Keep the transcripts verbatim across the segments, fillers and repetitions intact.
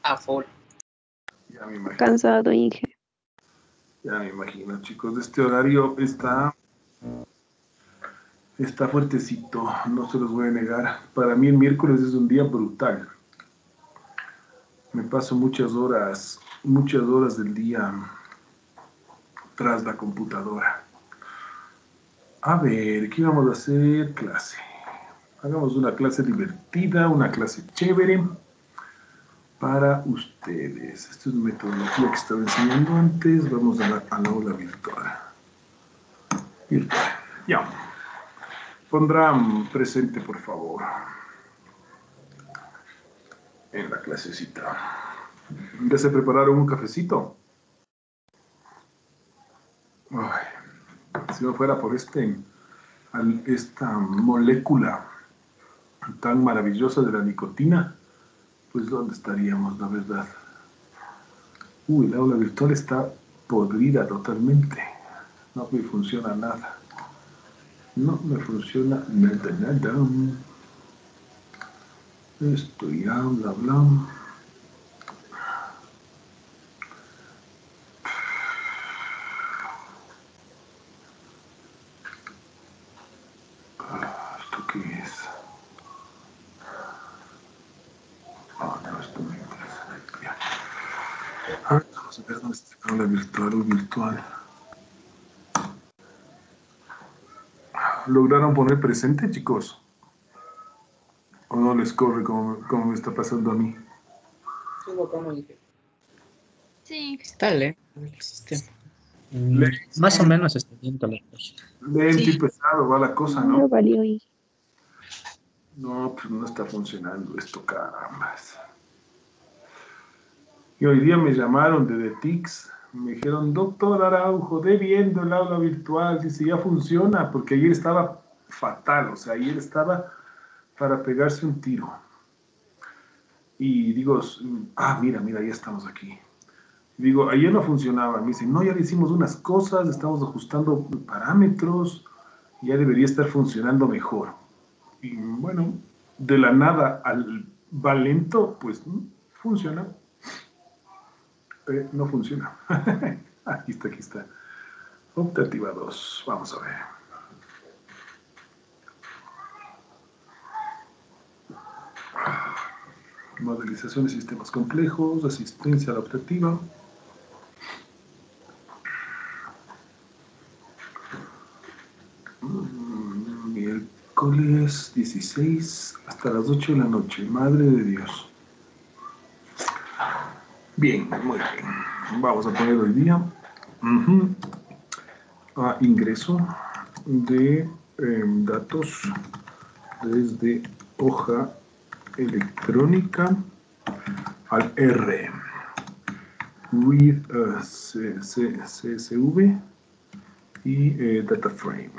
a full. Ya me imagino. Cansado, Inge. Ya me imagino, chicos. Este horario está, está fuertecito, no se los voy a negar. Para mí el miércoles es un día brutal. Me paso muchas horas, muchas horas del día tras la computadora. A ver, ¿qué vamos a hacer? Clase. Hagamos una clase divertida, una clase chévere para ustedes. Esta es una metodología que estaba enseñando antes. Vamos a la, a la aula virtual. Virtual. Ya. Pondrán presente, por favor, en la clasecita. ¿Ya se prepararon un cafecito? Ay, si no fuera por este, esta molécula tan maravillosa de la nicotina, pues ¿dónde estaríamos, la verdad? Uy, el aula virtual está podrida totalmente. No me funciona nada. No me funciona nada, nada. Esto ya, bla, bla. ¿Esto qué es? Ah, no, esto me interesa. Ya. Ah, vamos a ver dónde está el aula virtual o virtual. ¿Lograron poner presente, chicos? ¿O no les corre como, como me está pasando a mí? ¿Cómo dije? Sí. Está lento el sistema. Le- Mm, Más o menos está lento la cosa. Lento y Sí. pesado va la cosa, No ¿no? valió, Inge. No, pues no está funcionando esto, carambas. Y hoy día me llamaron de The Tics. Me dijeron, doctor Araujo, de viendo el aula virtual. Dice, ya funciona, porque ayer estaba fatal. O sea, ayer estaba para pegarse un tiro. Y digo, ah, mira, mira, ya estamos aquí. Digo, ayer no funcionaba. Me dicen, no, ya le hicimos unas cosas, estamos ajustando parámetros, ya debería estar funcionando mejor. Y bueno, de la nada al va lento, pues funciona. Eh, no funciona. Aquí está, aquí está. Optativa dos. Vamos a ver. Modelización de sistemas complejos, asistencia a la optativa. Miércoles dieciséis hasta las ocho de la noche. Madre de Dios. Bien, muy bien. Vamos a poner hoy día uh-huh. a ingreso de eh, datos desde hoja electrónica al R. Read uh, C S V y eh, data frame.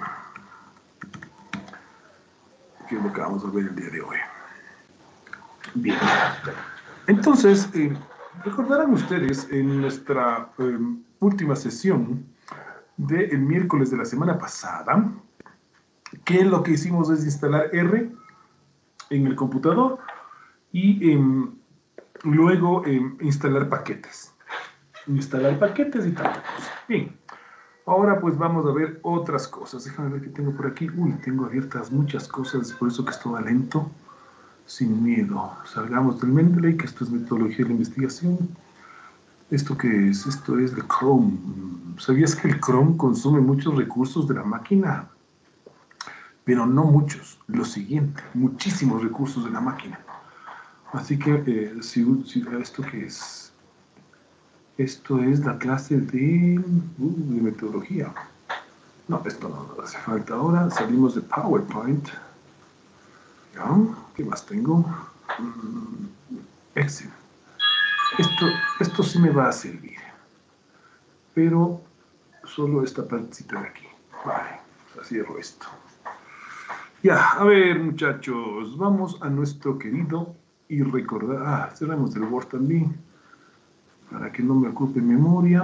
Que es lo que vamos a ver el día de hoy. Bien. Entonces, eh, recordarán ustedes en nuestra eh, última sesión del miércoles de la semana pasada que lo que hicimos es instalar R en el computador y eh, luego eh, instalar paquetes. Instalar paquetes y tal. Bien. Ahora pues vamos a ver otras cosas. Déjame ver qué tengo por aquí. Uy, tengo abiertas muchas cosas, por eso que esto va lento. Sin miedo. Salgamos del Mendeley, que esto es metodología de la investigación. ¿Esto qué es? Esto es el Chrome. ¿Sabías que el Chrome consume muchos recursos de la máquina? Pero no muchos. Lo siguiente, muchísimos recursos de la máquina. Así que, eh, si, si, ¿esto qué es? Esto es la clase de, uh, de metodología. No, esto no nos hace falta ahora. Salimos de PowerPoint. ¿Ya? ¿Qué más tengo? Mm, Excel. Esto, esto sí me va a servir. Pero solo esta partecita de aquí. Vale, pues cierro esto. Ya, a ver, muchachos. Vamos a nuestro querido y recordar... Ah, cerramos el Word también. Para que no me ocupe memoria.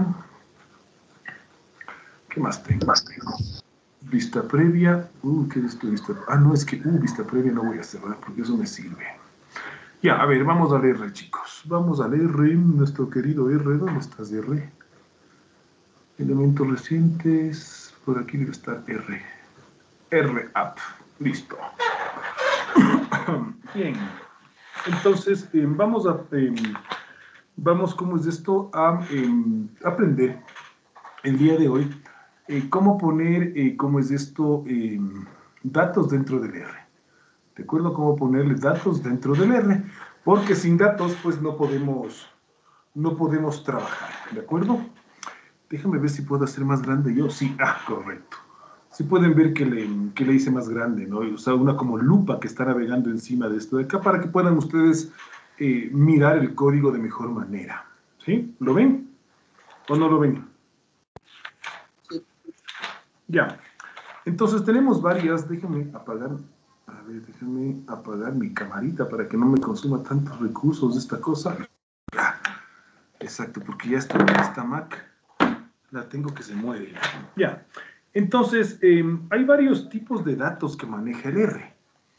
¿Qué más tengo? Más tengo. Vista previa. Uh, ¿qué es esto? Vista... Ah, no, es que... Uh, vista previa no voy a cerrar porque eso me sirve. Ya, a ver, vamos al R, chicos. Vamos al R, nuestro querido R. ¿Dónde estás, R? Elementos recientes. Por aquí debe estar R. R app. Listo. Bien. Entonces, eh, vamos a... Eh, vamos, ¿cómo es esto? A eh, aprender el día de hoy eh, cómo poner, eh, ¿cómo es esto? Eh, datos dentro del R. ¿De acuerdo? Cómo ponerle datos dentro del R. Porque sin datos, pues no podemos, no podemos trabajar. ¿De acuerdo? Déjame ver si puedo hacer más grande yo. Sí, ah, correcto. Si pueden ver que le, que le hice más grande, ¿no? O sea, una como lupa que está navegando encima de esto de acá para que puedan ustedes eh, mirar el código de mejor manera. ¿Sí? ¿Lo ven? ¿O no lo ven? Sí. Ya. Entonces tenemos varias. Déjenme apagar. A ver, déjenme apagar mi camarita para que no me consuma tantos recursos de esta cosa. Ah, exacto, porque ya está esta Mac. La tengo que se mueve. Ya. Entonces, eh, hay varios tipos de datos que maneja el R.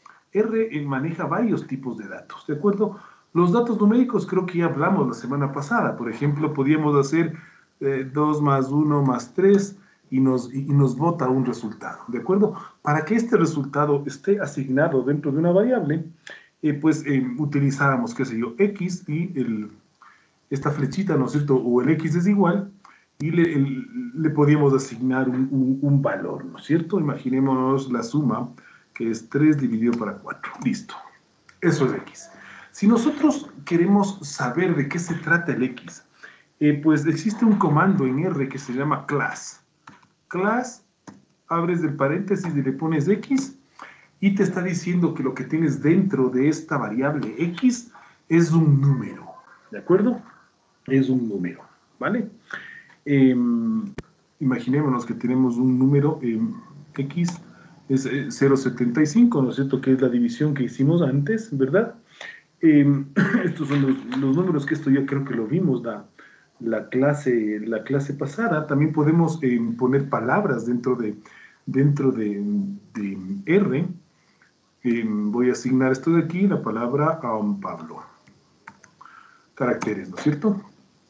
R eh, maneja varios tipos de datos, ¿de acuerdo? Los datos numéricos creo que ya hablamos la semana pasada. Por ejemplo, podíamos hacer eh, dos más uno más tres y nos, y, y nos bota un resultado, ¿de acuerdo? Para que este resultado esté asignado dentro de una variable, eh, pues eh, utilizábamos, qué sé yo, X y el, esta flechita, ¿no es cierto? O el X es igual y le, el, le podíamos asignar un, un, un valor, ¿no es cierto? Imaginémonos la suma, que es tres dividido para cuatro. Listo. Eso es X. Si nosotros queremos saber de qué se trata el X, eh, pues existe un comando en R que se llama class. Class, abres el paréntesis y le pones X y te está diciendo que lo que tienes dentro de esta variable X es un número. ¿De acuerdo? Es un número, ¿vale? Eh, imaginémonos que tenemos un número eh, X, es eh, cero coma setenta y cinco, ¿no es cierto? Que es la división que hicimos antes, ¿verdad? Eh, estos son los, los números que esto ya creo que lo vimos la, la, clase, la clase pasada. También podemos eh, poner palabras dentro de, dentro de, de R. Eh, voy a asignar esto de aquí, la palabra a um, Pablo. Caracteres, ¿no es cierto?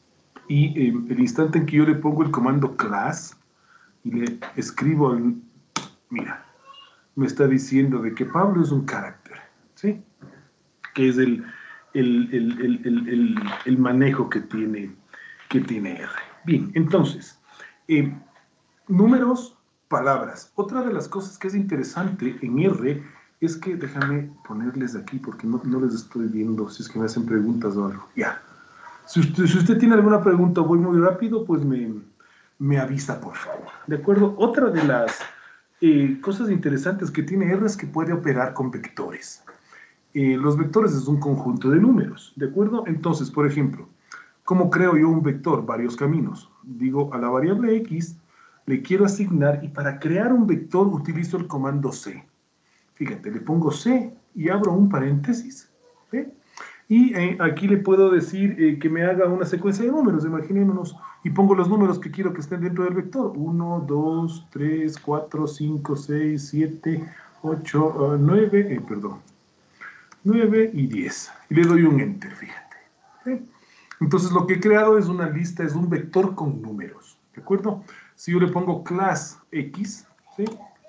Y eh, el instante en que yo le pongo el comando class y le escribo, el, mira, me está diciendo de que Pablo es un carácter, ¿sí? Que es el, el, el, el, el, el, el manejo que tiene, que tiene R. Bien, entonces, eh, números, palabras. Otra de las cosas que es interesante en R es que, déjame ponerles aquí porque no, no les estoy viendo, si es que me hacen preguntas o algo. Ya. Si usted, si usted tiene alguna pregunta, voy muy rápido, pues me, me avisa, por favor. ¿De acuerdo? Otra de las eh, cosas interesantes que tiene R es que puede operar con vectores. Eh, los vectores es un conjunto de números, ¿de acuerdo? Entonces, por ejemplo, ¿cómo creo yo un vector? Varios caminos. Digo, a la variable X le quiero asignar y para crear un vector utilizo el comando C. Fíjate, le pongo C y abro un paréntesis, ¿eh? Y eh, aquí le puedo decir eh, que me haga una secuencia de números, imaginémonos, y pongo los números que quiero que estén dentro del vector. uno, dos, tres, cuatro, cinco, seis, siete, ocho, nueve, eh, perdón, nueve y diez. Y le doy un enter, fíjate. ¿Sí? Entonces lo que he creado es una lista, es un vector con números, ¿de acuerdo? Si yo le pongo class X, ¿sí?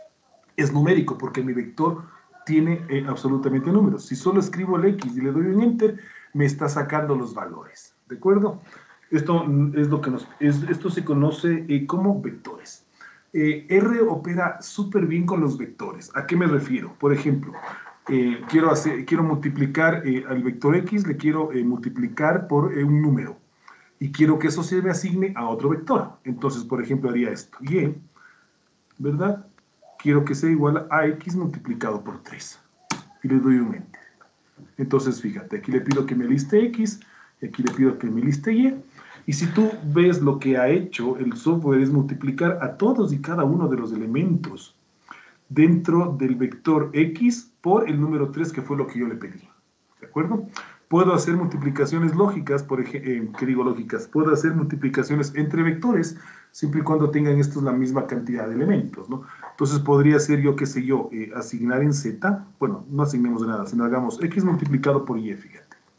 Es numérico porque mi vector tiene eh, absolutamente números. Si solo escribo el X y le doy un enter, me está sacando los valores, ¿de acuerdo? Esto es lo que nos, es, esto se conoce eh, como vectores. Eh, R opera súper bien con los vectores. ¿A qué me refiero? Por ejemplo, eh, quiero, hacer, quiero multiplicar eh, al vector X, le quiero eh, multiplicar por eh, un número. Y quiero que eso se me asigne a otro vector. Entonces, por ejemplo, haría esto. Y, ¿verdad? Quiero que sea igual a X multiplicado por tres. Y le doy un enter. Entonces, fíjate, aquí le pido que me liste X, y aquí le pido que me liste Y. Y si tú ves lo que ha hecho el software es multiplicar a todos y cada uno de los elementos dentro del vector X por el número tres, que fue lo que yo le pedí. ¿De acuerdo? Puedo hacer multiplicaciones lógicas, por ejemplo, eh, ¿qué digo lógicas? Puedo hacer multiplicaciones entre vectores, siempre y cuando tengan estos la misma cantidad de elementos, ¿no? Entonces podría ser yo, qué sé yo, eh, asignar en Z, bueno, no asignemos nada, sino hagamos X multiplicado por Y, fíjate.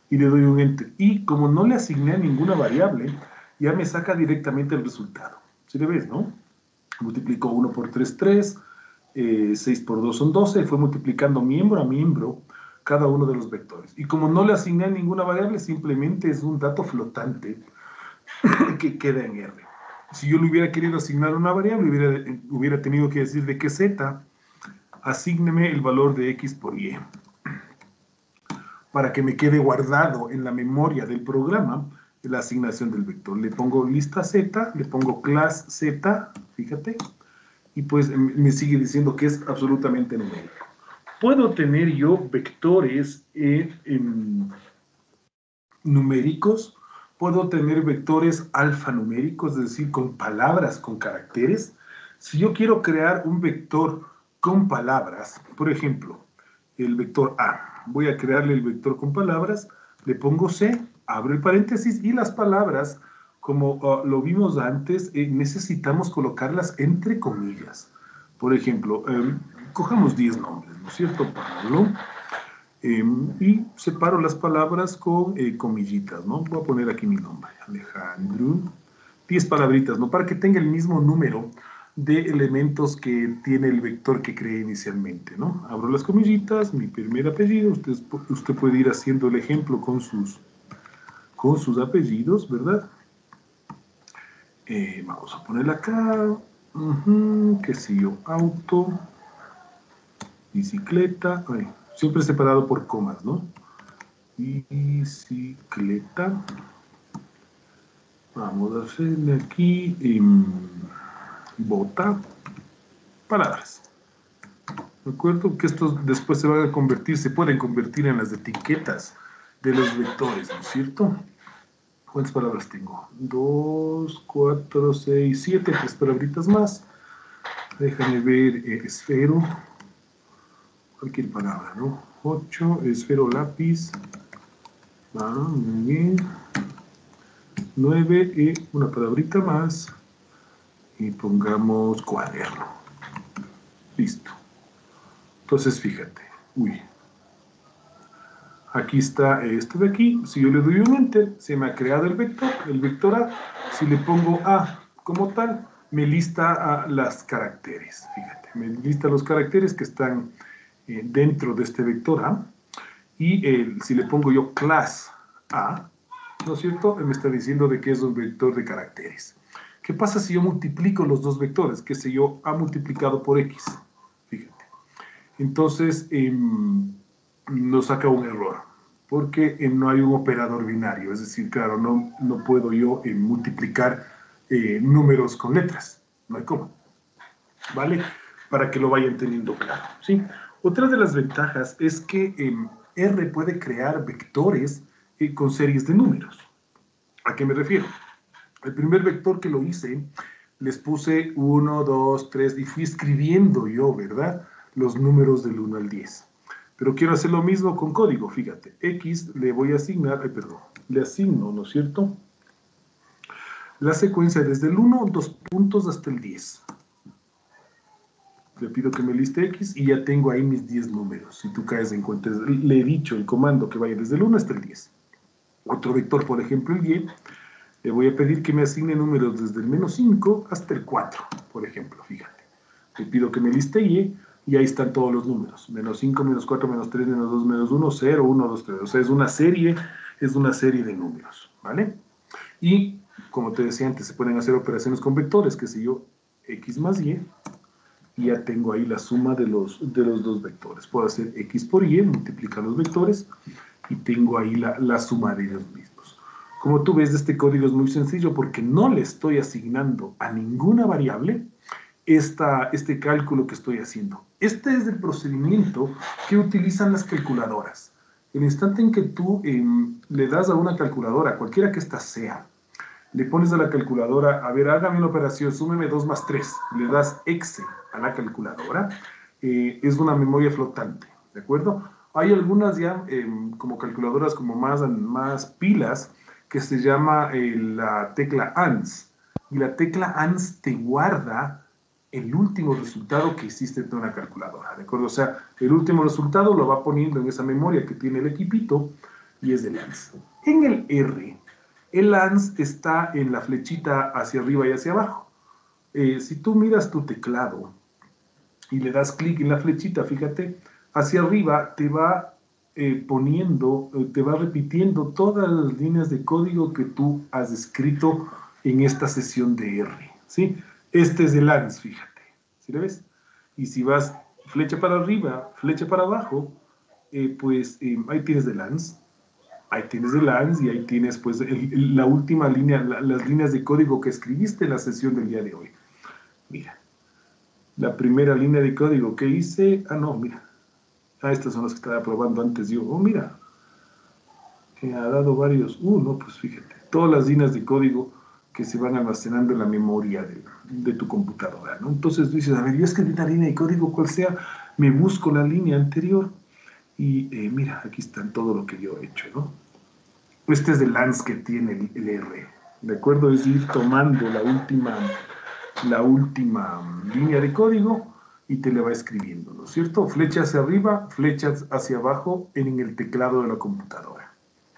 y le doy un enter. Y como no le asigné ninguna variable, ya me saca directamente el resultado. ¿Sí le ves, no? Multiplicó uno por tres, tres, eh, seis por dos son doce, fue multiplicando miembro a miembro cada uno de los vectores. Y como no le asigné ninguna variable, simplemente es un dato flotante que queda en R. Si yo le hubiera querido asignar una variable, hubiera, hubiera tenido que decir de que Z, asígneme el valor de X por Y, para que me quede guardado en la memoria del programa la asignación del vector. Le pongo lista Z, le pongo class Z, fíjate, y pues me sigue diciendo que es absolutamente numérico. Puedo tener yo vectores eh, en numéricos, puedo tener vectores alfanuméricos, es decir, con palabras, con caracteres. Si yo quiero crear un vector con palabras, por ejemplo, el vector A, voy a crearle el vector con palabras, le pongo C, abro el paréntesis y las palabras, como uh, lo vimos antes, eh, necesitamos colocarlas entre comillas. Por ejemplo, eh, cojamos diez nombres, ¿no es cierto, Pablo? Eh, y separo las palabras con eh, comillitas, ¿no? Voy a poner aquí mi nombre, Alejandro. diez palabritas, ¿no? Para que tenga el mismo número de elementos que tiene el vector que creé inicialmente, ¿no? Abro las comillitas, mi primer apellido, usted, usted puede ir haciendo el ejemplo con sus, con sus apellidos, ¿verdad? Eh, vamos a ponerla acá, uh-huh, qué sé yo, auto, bicicleta, ay, siempre separado por comas, ¿no? Bicicleta. Vamos a hacerle aquí um, bota, palabras. ¿De acuerdo? Que estos después se van a convertir, se pueden convertir en las etiquetas de los vectores, ¿no es cierto? ¿Cuántas palabras tengo? Dos, cuatro, seis, siete, tres palabritas más. Déjame ver, eh, esfero. Cualquier palabra, ¿no? Ocho, esfero, lápiz. Ah, muy bien. Nueve, y una palabrita más. Y pongamos cuaderno. Listo. Entonces, fíjate. Uy. Aquí está esto de aquí. Si yo le doy un enter, se me ha creado el vector, el vector A. Si le pongo A como tal, me lista a las caracteres. Fíjate, me lista los caracteres que están eh, dentro de este vector A. Y eh, si le pongo yo class A, ¿no es cierto? Me está diciendo de que es un vector de caracteres. ¿Qué pasa si yo multiplico los dos vectores? Que si yo A multiplicado por X. Fíjate. Entonces, eh, nos saca un error, porque eh, no hay un operador binario. Es decir, claro, no, no puedo yo eh, multiplicar eh, números con letras. No hay cómo. ¿Vale? Para que lo vayan teniendo claro, ¿sí? Otra de las ventajas es que eh, R puede crear vectores eh, con series de números. ¿A qué me refiero? El primer vector que lo hice, les puse uno, dos, tres y fui escribiendo yo, ¿verdad? Los números del uno al diez. Pero quiero hacer lo mismo con código, fíjate. X le voy a asignar, eh, perdón, le asigno, ¿no es cierto? La secuencia desde el uno, dos puntos hasta el diez. Le pido que me liste X y ya tengo ahí mis diez números. Si tú caes en cuenta, le he dicho el comando que vaya desde el uno hasta el diez. Otro vector, por ejemplo, el Y, le voy a pedir que me asigne números desde el menos cinco hasta el cuatro, por ejemplo, fíjate. Le pido que me liste Y y ahí están todos los números. Menos cinco, menos cuatro, menos tres, menos dos, menos uno, cero, uno, dos, tres. O sea, es una serie, es una serie de números, ¿vale? Y, como te decía antes, se pueden hacer operaciones con vectores, que si yo, X más Y, y ya tengo ahí la suma de los, de los dos vectores. Puedo hacer X por Y, multiplicar los vectores, y tengo ahí la, la suma de ellos mismos. Como tú ves, este código es muy sencillo porque no le estoy asignando a ninguna variable esta, este cálculo que estoy haciendo. Este es el procedimiento que utilizan las calculadoras. El instante en que tú eh, le das a una calculadora, cualquiera que ésta sea, le pones a la calculadora, a ver, hágame una operación, súmeme dos más tres, le das exe a la calculadora, eh, es una memoria flotante, ¿de acuerdo? Hay algunas ya eh, como calculadoras como más, más pilas que se llama eh, la tecla A N S, y la tecla A N S te guarda el último resultado que hiciste de una calculadora, ¿de acuerdo? O sea, el último resultado lo va poniendo en esa memoria que tiene el equipito, y es el ANS. En el R, el ANS está en la flechita hacia arriba y hacia abajo. Eh, si tú miras tu teclado y le das clic en la flechita, fíjate, hacia arriba te va eh, poniendo, eh, te va repitiendo todas las líneas de código que tú has escrito en esta sesión de R, ¿sí? Este es el ANS, fíjate, ¿sí lo ves? Y si vas flecha para arriba, flecha para abajo, eh, pues eh, ahí tienes el ANS, ahí tienes el ANS y ahí tienes pues el, el, la última línea, la, las líneas de código que escribiste en la sesión del día de hoy. Mira, la primera línea de código que hice, ah no, mira, ah, estas son las que estaba probando antes yo, oh mira, que ha dado varios, uh, no, pues fíjate, todas las líneas de código que se van almacenando en la memoria de, de tu computadora, ¿no? Entonces dices, a ver, yo escribí una línea de código, cual sea, me busco la línea anterior y eh, mira, aquí está todo lo que yo he hecho, ¿no? Este es el ANS que tiene el, el R, ¿de acuerdo? Es ir tomando la última, la última línea de código y te le va escribiendo, ¿no es cierto? Flecha hacia arriba, flechas hacia abajo en el teclado de la computadora.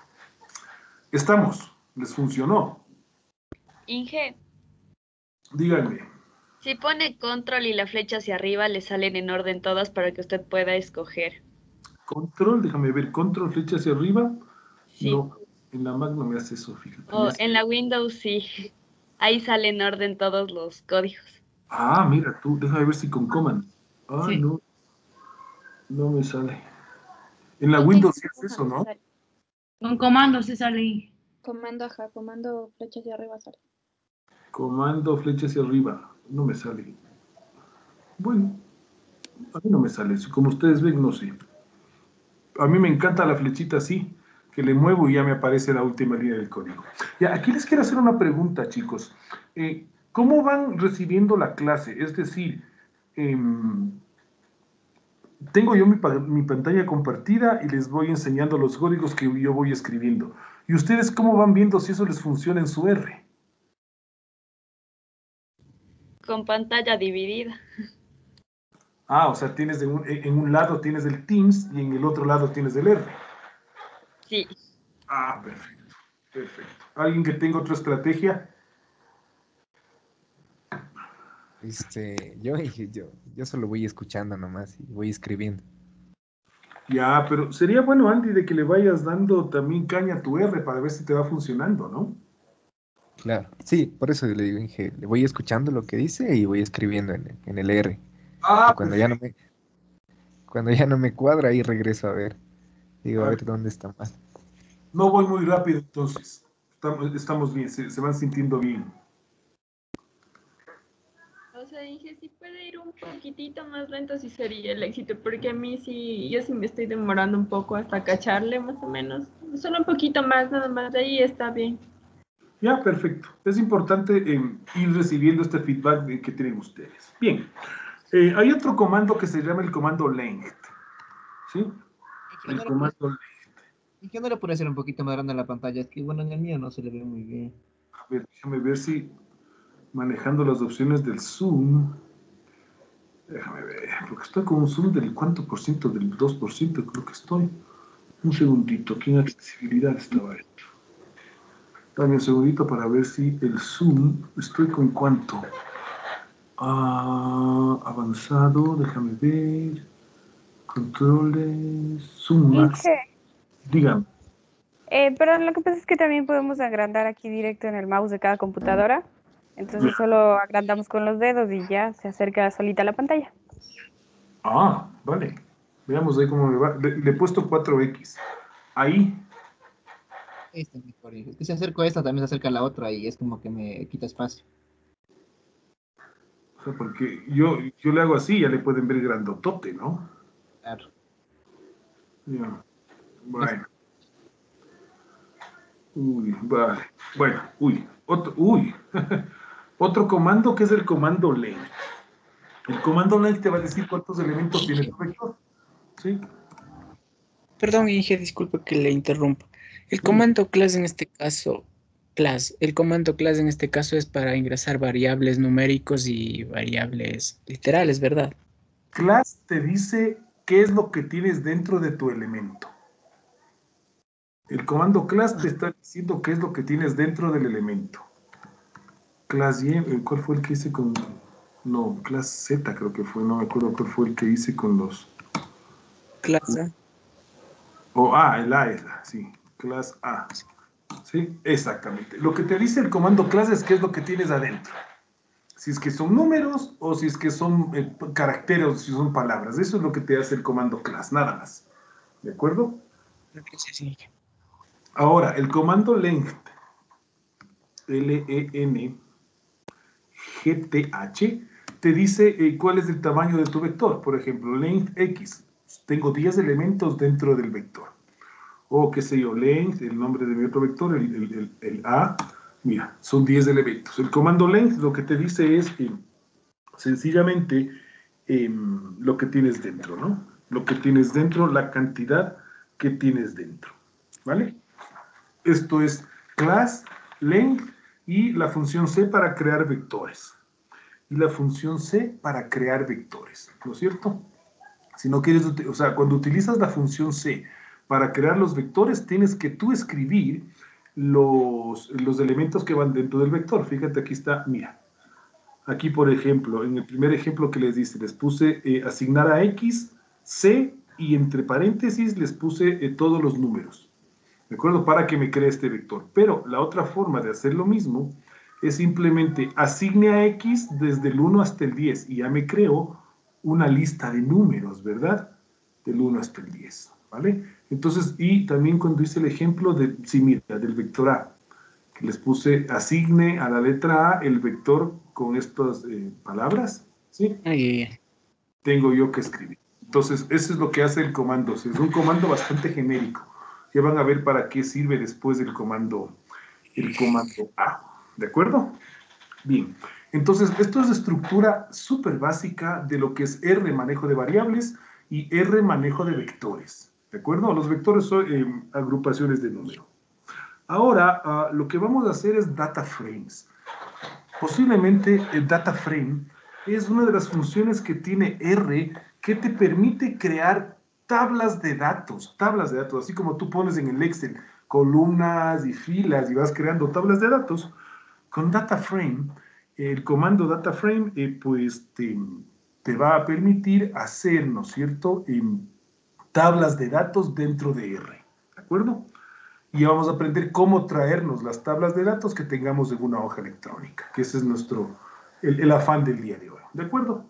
Estamos, les funcionó. Inge, Díganme. si pone control y la flecha hacia arriba, le salen en orden todas para que usted pueda escoger. Control, déjame ver, control, flecha hacia arriba. Sí. No, en la Mac no me hace eso, fíjate. O hace... en la Windows sí. Ahí salen en orden todos los códigos. Ah, mira tú, déjame ver si con command. Ah, Sí. no, no me sale. En la Sí, Windows sí tengo es eso, ¿no? sale. Con comando se sale ahí. Comando, ajá, comando flecha hacia arriba sale. Comando, flecha hacia arriba. No me sale. Bueno, a mí no me sale. Como ustedes ven, no sé. A mí me encanta la flechita así, que le muevo y ya me aparece la última línea del código. Ya, aquí les quiero hacer una pregunta, chicos. Eh, ¿Cómo van recibiendo la clase? Es decir, eh, tengo yo mi, mi pantalla compartida y les voy enseñando los códigos que yo voy escribiendo. ¿Y ustedes cómo van viendo si eso les funciona en su R? Con pantalla dividida. Ah, o sea, tienes de un, en un lado tienes el Teams y en el otro lado tienes el R. Sí. Ah, perfecto, perfecto. ¿Alguien que tenga otra estrategia? Este, yo, yo, yo solo voy escuchando nomás y voy escribiendo. Ya, pero sería bueno, Andy, de que le vayas dando también caña a tu R para ver si te va funcionando, ¿no? Claro, sí, por eso le digo, Inge, le voy escuchando lo que dice y voy escribiendo en, en el R. Ah, Y cuando ya no me, cuando ya no me cuadra, ahí regreso a ver. Digo, a ver dónde está mal. no voy muy rápido, entonces. Estamos, estamos bien, se, se van sintiendo bien. O sea, dije, si puede ir un poquitito más lento, sí sería el éxito, porque a mí sí, yo sí me estoy demorando un poco hasta cacharle, más o menos. Solo un poquito más, nada más, de ahí está bien. Ya, perfecto. Es importante eh, ir recibiendo este feedback de que tienen ustedes. Bien. Eh, hay otro comando que se llama el comando length. ¿Sí? ¿Y El qué no comando le, length. y qué no le puede hacer un poquito más grande la pantalla? Es que, bueno, en el mío no se le ve muy bien. A ver, déjame ver si manejando las opciones del zoom. Déjame ver, porque estoy con un zoom del cuánto por ciento, del dos por ciento creo que estoy. Un segundito, aquí en accesibilidad estaba esto. Dame un segundito para ver si el zoom, estoy con cuánto. Ah, avanzado, déjame ver. Controles, zoom max. Inge, Dígame. eh, perdón, lo que pasa es que también podemos agrandar aquí directo en el mouse de cada computadora. Entonces solo agrandamos con los dedos y ya se acerca solita la pantalla. Ah, vale. Veamos ahí cómo me va. Le, le he puesto cuatro equis. Ahí. Esta es mejor. Es que si acerco a esta, también se acerca a la otra y es como que me quita espacio. O sea, porque yo, yo le hago así, ya le pueden ver grandotote, ¿no? Claro. Ya. Bueno. Uy, vale. Bueno, uy. Otro, uy. Otro comando que es el comando length. El comando length te va a decir cuántos elementos tiene tu vector. ¿Sí? Perdón, Inge, disculpe que le interrumpa. El Sí. comando class en este caso, class, el comando class en este caso es para ingresar variables numéricos y variables literales, ¿verdad? Class te dice qué es lo que tienes dentro de tu elemento. El comando class te está diciendo qué es lo que tienes dentro del elemento. Class Y, ¿cuál fue el que hice con...? No, class Z creo que fue, no me acuerdo cuál fue el que hice con los... Clase. O A, el A era, sí, class A. Sí, exactamente. Lo que te dice el comando class es qué es lo que tienes adentro. Si es que son números o si es que son eh, caracteres o si son palabras. Eso es lo que te hace el comando class, nada más. ¿De acuerdo? Sí, sí. Ahora, el comando length, L E N G T H, te dice eh, cuál es el tamaño de tu vector. Por ejemplo, length X. Tengo diez elementos dentro del vector. O qué sé yo, length, el nombre de mi otro vector, el, el, el, el A. Mira, son diez elementos. El comando length lo que te dice es eh, sencillamente eh, lo que tienes dentro, ¿no? Lo que tienes dentro, la cantidad que tienes dentro. ¿Vale? Esto es class, length y la función C para crear vectores. Y la función C para crear vectores, ¿no es cierto? Si no quieres, o sea, cuando utilizas la función C para crear los vectores, tienes que tú escribir los, los elementos que van dentro del vector. Fíjate, aquí está, mira. Aquí, por ejemplo, en el primer ejemplo que les dice, les puse eh, asignar a X, C, y entre paréntesis les puse eh, todos los números. ¿De acuerdo? Para que me cree este vector. Pero la otra forma de hacer lo mismo es simplemente asigne a X desde el uno hasta el diez y ya me creo una lista de números, ¿verdad? Del uno hasta el diez, ¿vale? Entonces, y también cuando hice el ejemplo de, sí, mira, del vector A, que les puse asigne a la letra A el vector con estas eh, palabras, ¿sí? Ay, ay, ay. Tengo yo que escribir. Entonces, eso es lo que hace el comando. Es un comando bastante genérico. Ya van a ver para qué sirve después del comando, el comando A. ¿De acuerdo? Bien. Entonces, esto es estructura súper básica de lo que es R, manejo de variables, y R, manejo de vectores. ¿De acuerdo? Los vectores son eh, agrupaciones de número. Ahora, uh, lo que vamos a hacer es data frames. Posiblemente el data frame es una de las funciones que tiene R que te permite crear tablas de datos, tablas de datos, así como tú pones en el Excel columnas y filas y vas creando tablas de datos. Con data frame, el comando data frame, eh, pues te, te va a permitir hacer, ¿no es cierto?, eh, tablas de datos dentro de R, ¿de acuerdo? Y vamos a aprender cómo traernos las tablas de datos que tengamos en una hoja electrónica, que ese es nuestro, el, el afán del día de hoy, ¿de acuerdo?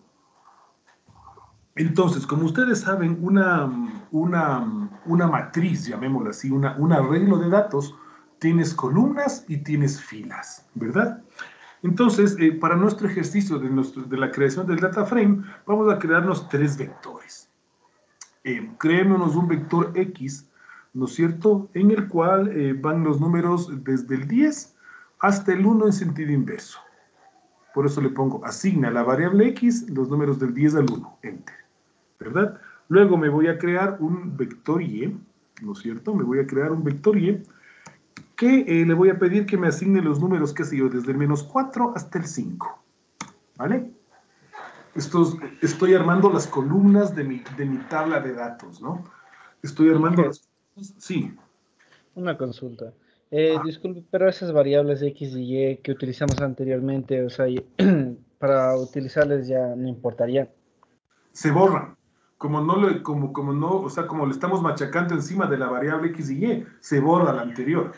Entonces, como ustedes saben, una, una, una matriz, llamémosla así, una, un arreglo de datos, tienes columnas y tienes filas, ¿verdad? Entonces, eh, para nuestro ejercicio de, nuestro, de la creación del data frame, vamos a crearnos tres vectores. Eh, creémonos un vector X, ¿no es cierto?, en el cual eh, van los números desde el diez hasta el uno en sentido inverso. Por eso le pongo asigna a la variable X los números del diez al uno, enter, ¿verdad? Luego me voy a crear un vector Y, ¿no es cierto? Me voy a crear un vector Y que eh, le voy a pedir que me asigne los números, qué sé yo, desde el menos cuatro hasta el cinco, ¿vale? Estos, estoy armando las columnas de mi, de mi tabla de datos, ¿no? Estoy armando las columnas, sí. Una consulta. Eh, Ah. Disculpe, pero esas variables X y Y que utilizamos anteriormente, o sea, para utilizarles ya no importaría. Se borran. Como no, le, como, como no, o sea, como le estamos machacando encima de la variable X y Y, se borra la anterior.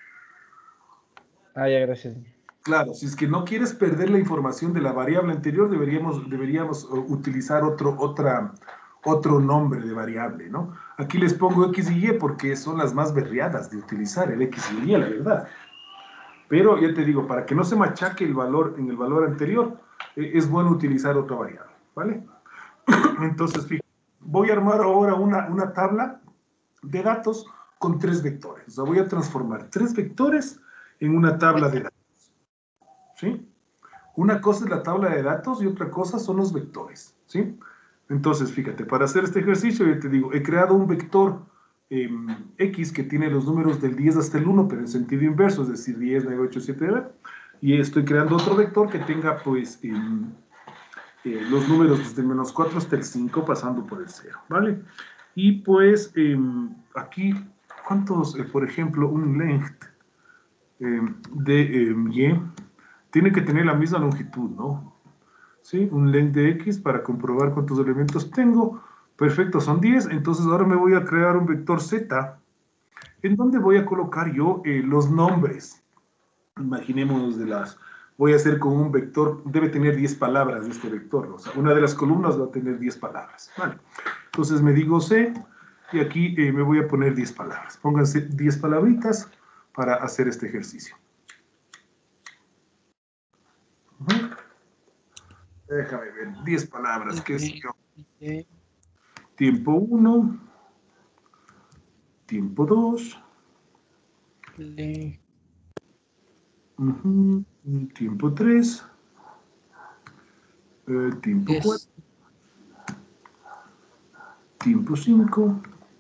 Ah, ya, gracias. Claro, si es que no quieres perder la información de la variable anterior, deberíamos, deberíamos uh, utilizar otro, otra, otro nombre de variable, ¿no? Aquí les pongo X y Y porque son las más berreadas de utilizar, el X y Y, la verdad. Pero ya te digo, para que no se machaque el valor en el valor anterior, eh, es bueno utilizar otra variable, ¿vale? Entonces, fíjate, voy a armar ahora una, una tabla de datos con tres vectores. O sea, voy a transformar tres vectores en una tabla de datos. ¿Sí? Una cosa es la tabla de datos y otra cosa son los vectores, ¿sí? Entonces, fíjate, para hacer este ejercicio, yo te digo, he creado un vector eh, X que tiene los números del diez hasta el uno, pero en sentido inverso, es decir, diez, nueve, ocho, siete, nueve, y estoy creando otro vector que tenga, pues, eh, eh, los números desde el menos cuatro hasta el cinco, pasando por el cero, ¿vale? Y, pues, eh, aquí ¿cuántos, eh, por ejemplo, un length eh, de eh, y tiene que tener la misma longitud, ¿no? ¿Sí? Un length de x para comprobar cuántos elementos tengo. Perfecto, son diez. Entonces ahora me voy a crear un vector z en donde voy a colocar yo eh, los nombres. Imaginémonos de las... Voy a hacer con un vector, debe tener diez palabras de este vector. O sea, una de las columnas va a tener diez palabras. Vale. Entonces me digo C y aquí eh, me voy a poner diez palabras. Pónganse diez palabritas para hacer este ejercicio. Uh-huh. Déjame ver, diez palabras, ¿qué es yo? Tiempo uno, tiempo dos, uh-huh. Tiempo tres, eh, tiempo cuatro, tiempo cinco,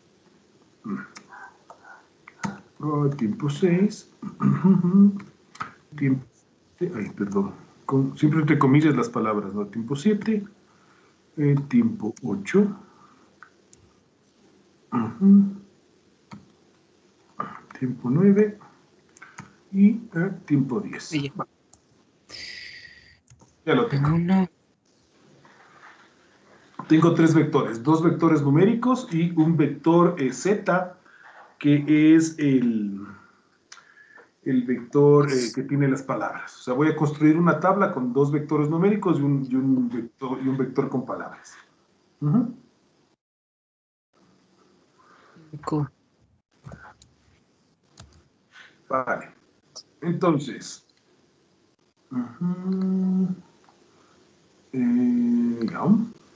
oh, tiempo seis, uh-huh. Tiempo, ay, perdón, con, siempre entre comillas las palabras, ¿no? Tiempo siete, eh, tiempo ocho, uh-huh. Tiempo nueve y eh, tiempo diez. Sí. Ya lo tengo. Uno. Tengo tres vectores, dos vectores numéricos y un vector eh, z, que es el, el vector eh, que tiene las palabras. O sea, voy a construir una tabla con dos vectores numéricos y un, y un, vector, y un vector con palabras. Uh-huh. Cool. Vale. Entonces, uh-huh. eh, ya.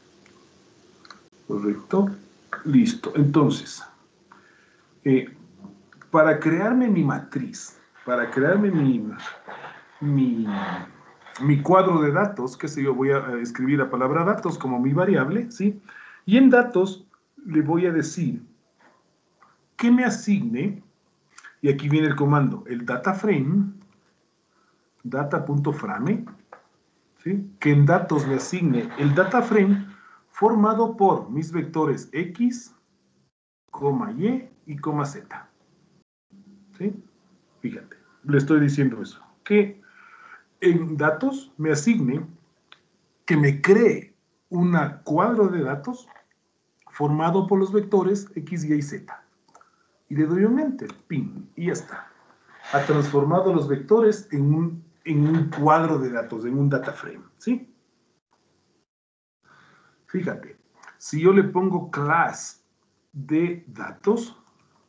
Correcto. Listo. Entonces, eh, para crearme mi matriz, para crearme mi, mi, mi cuadro de datos, qué sé yo, voy a escribir la palabra datos como mi variable, ¿sí? Y en datos le voy a decir que me asigne, y aquí viene el comando, el data frame, data.frame, ¿sí? Que en datos me asigne el data frame formado por mis vectores X, coma Y y coma Z. ¿Sí? Fíjate, le estoy diciendo eso. Que en datos me asigne, que me cree un cuadro de datos formado por los vectores X, Y y Z. Y le doy un enter, pin, y ya está. Ha transformado los vectores en un, en un cuadro de datos, en un data frame. ¿Sí? Fíjate, si yo le pongo class de datos,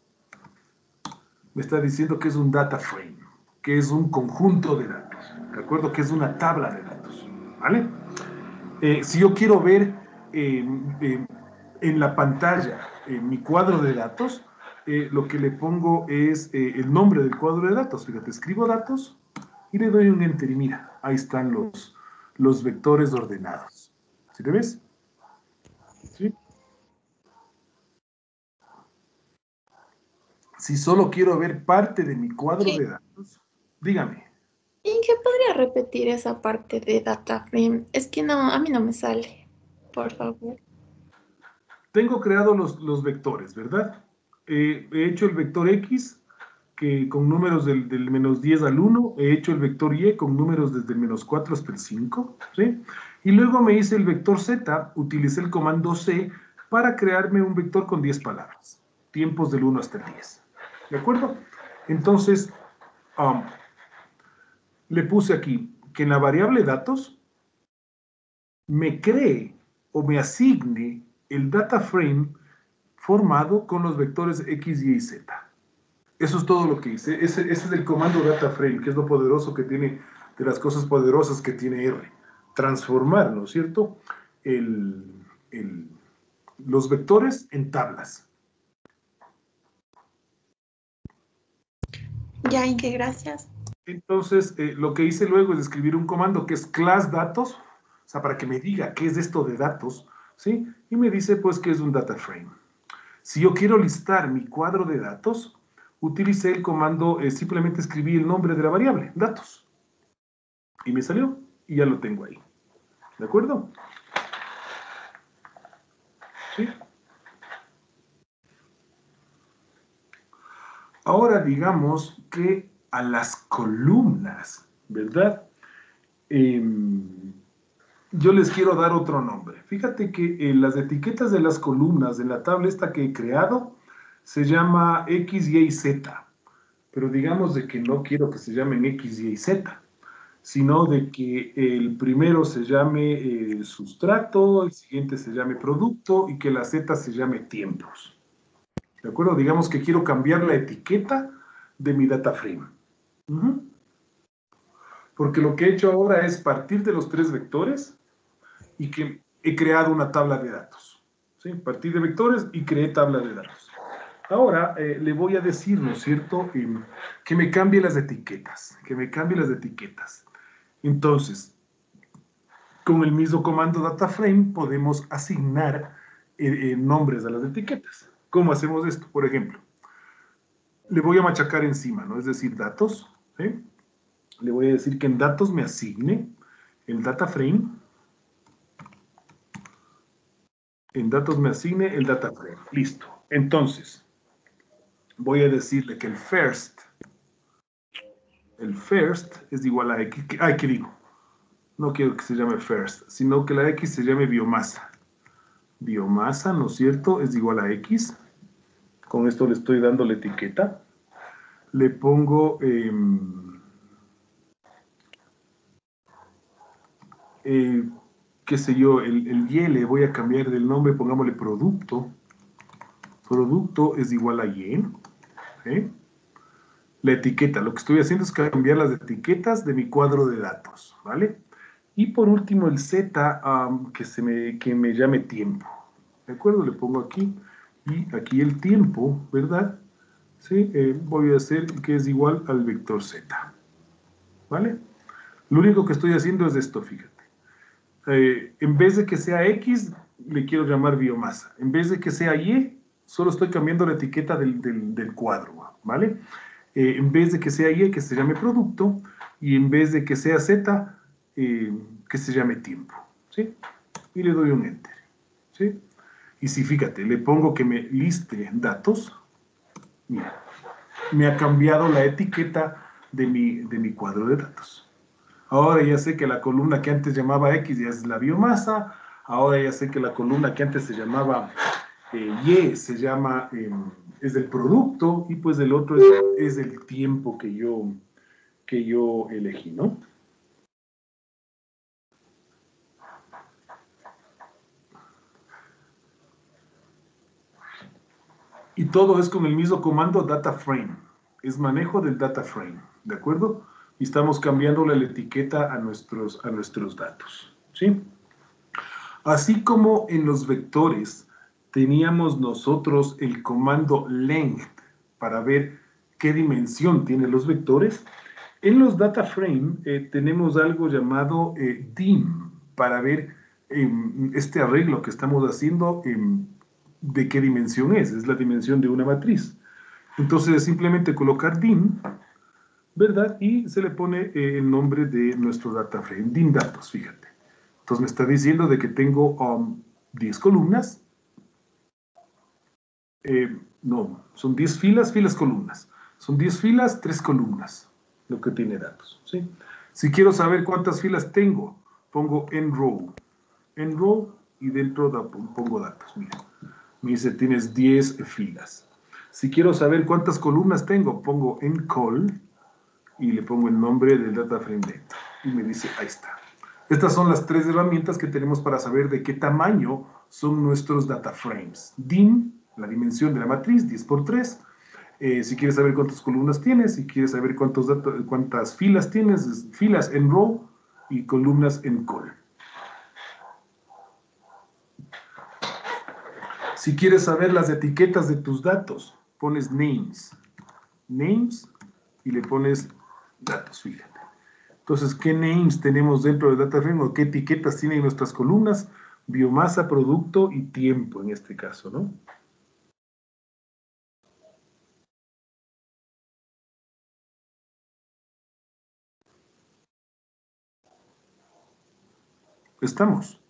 me está diciendo que es un data frame, que es un conjunto de datos. ¿De acuerdo? Que es una tabla de datos. ¿Vale? Eh, si yo quiero ver eh, eh, en la pantalla eh, mi cuadro de datos, eh, lo que le pongo es eh, el nombre del cuadro de datos. Fíjate, escribo datos y le doy un enter y mira, ahí están los, los vectores ordenados. ¿Sí te ves? ¿Sí? Si solo quiero ver parte de mi cuadro Sí. de datos, dígame. ¿Y qué podría repetir esa parte de data frame? Es que no, a mí no me sale, por favor. Tengo creado los, los vectores, ¿verdad? Eh, he hecho el vector X, que con números del, del menos diez al uno, he hecho el vector Y con números desde el menos cuatro hasta el cinco, ¿sí? Y luego me hice el vector Z, utilicé el comando C para crearme un vector con diez palabras, tiempos del uno hasta el diez, ¿de acuerdo? Entonces, um, le puse aquí que en la variable datos me cree o me asigne el data frame formado con los vectores X, Y y Z. Eso es todo lo que hice. Ese, ese es el comando data frame, que es lo poderoso que tiene, de las cosas poderosas que tiene R. Transformar, ¿no es cierto? El, el, los vectores en tablas. Ya, ¿y qué? Gracias. Entonces, eh, lo que hice luego es escribir un comando que es class datos, o sea, para que me diga qué es esto de datos, ¿sí? Y me dice, pues, que es un data frame. Si yo quiero listar mi cuadro de datos, utilicé el comando, eh, simplemente escribí el nombre de la variable, datos. Y me salió, y ya lo tengo ahí. ¿De acuerdo? ¿Sí? Ahora digamos que a las columnas, ¿verdad? Eh, yo les quiero dar otro nombre. Fíjate que eh, las etiquetas de las columnas en la tabla esta que he creado se llama X, Y y Z. Pero digamos de que no quiero que se llamen X, Y y Z, sino de que el primero se llame eh, sustrato, el siguiente se llame producto y que la Z se llame tiempos. ¿De acuerdo? Digamos que quiero cambiar la etiqueta de mi data frame. Uh-huh. Porque lo que he hecho ahora es partir de los tres vectores y que he creado una tabla de datos. ¿Sí? Partí de vectores y creé tabla de datos. Ahora eh, le voy a decir, ¿no es cierto?, eh, que me cambie las etiquetas, que me cambie las etiquetas. Entonces, con el mismo comando dataframe podemos asignar eh, eh, nombres a las etiquetas. ¿Cómo hacemos esto? Por ejemplo, le voy a machacar encima, ¿no? Es decir, datos, ¿eh? Le voy a decir que en datos me asigne el dataframe. En datos me asigne el dataframe. Listo. Entonces, voy a decirle que el first, el first es igual a X. Ay, ¿qué digo? No quiero que se llame first, sino que la X se llame biomasa. Biomasa, ¿no es cierto? Es igual a X. Con esto le estoy dando la etiqueta. Le pongo... Eh, eh, qué sé yo, el, el Y le voy a cambiar del nombre, pongámosle producto. Producto es igual a Y. ¿Eh? La etiqueta, lo que estoy haciendo es cambiar las etiquetas de mi cuadro de datos, ¿vale? Y por último el Z, um, que, se me, que me llame tiempo, ¿de acuerdo? Le pongo aquí, y aquí el tiempo, ¿verdad? Sí, eh, voy a hacer que es igual al vector Z, ¿vale? Lo único que estoy haciendo es esto, fíjate. Eh, en vez de que sea X, le quiero llamar biomasa. En vez de que sea Y, solo estoy cambiando la etiqueta del, del, del cuadro, ¿vale? Eh, en vez de que sea Y, que se llame producto, y en vez de que sea Z, eh, que se llame tiempo, ¿sí? Y le doy un Enter, ¿sí? Y si fíjate, le pongo que me liste datos, mira, me ha cambiado la etiqueta de mi, de mi cuadro de datos. Ahora ya sé que la columna que antes llamaba X ya es la biomasa, ahora ya sé que la columna que antes se llamaba eh, Y se llama, eh, es del producto, y pues el otro es, es el tiempo que yo, que yo elegí, ¿no? Y todo es con el mismo comando dataframe, es manejo del dataframe, ¿de acuerdo? Y estamos cambiándole la etiqueta a nuestros, a nuestros datos, ¿sí? Así como en los vectores teníamos nosotros el comando length para ver qué dimensión tienen los vectores, en los dataframe eh, tenemos algo llamado eh, dim para ver eh, este arreglo que estamos haciendo eh, de qué dimensión es, es la dimensión de una matriz. Entonces es simplemente colocar dim, ¿verdad? Y se le pone eh, el nombre de nuestro dataframe, dim datos, fíjate. Entonces me está diciendo de que tengo um, diez columnas. Eh, no, son diez filas, filas, columnas. Son diez filas, tres columnas, lo que tiene datos, ¿sí? Si quiero saber cuántas filas tengo, pongo en row. En row y dentro da, pongo datos, mira. Me dice, tienes diez filas. Si quiero saber cuántas columnas tengo, pongo en call y le pongo el nombre del dataframe dentro. Y me dice, ahí está. Estas son las tres herramientas que tenemos para saber de qué tamaño son nuestros dataframes. Dim, la dimensión de la matriz, diez por tres. Eh, si quieres saber cuántas columnas tienes, si quieres saber cuántos cuántas filas tienes, filas en row y columnas en call. Si quieres saber las etiquetas de tus datos, pones names. Names y le pones datos, fíjate. Entonces, ¿qué names tenemos dentro del dataframe o qué etiquetas tienen nuestras columnas? Biomasa, producto y tiempo en este caso, ¿no? Estamos.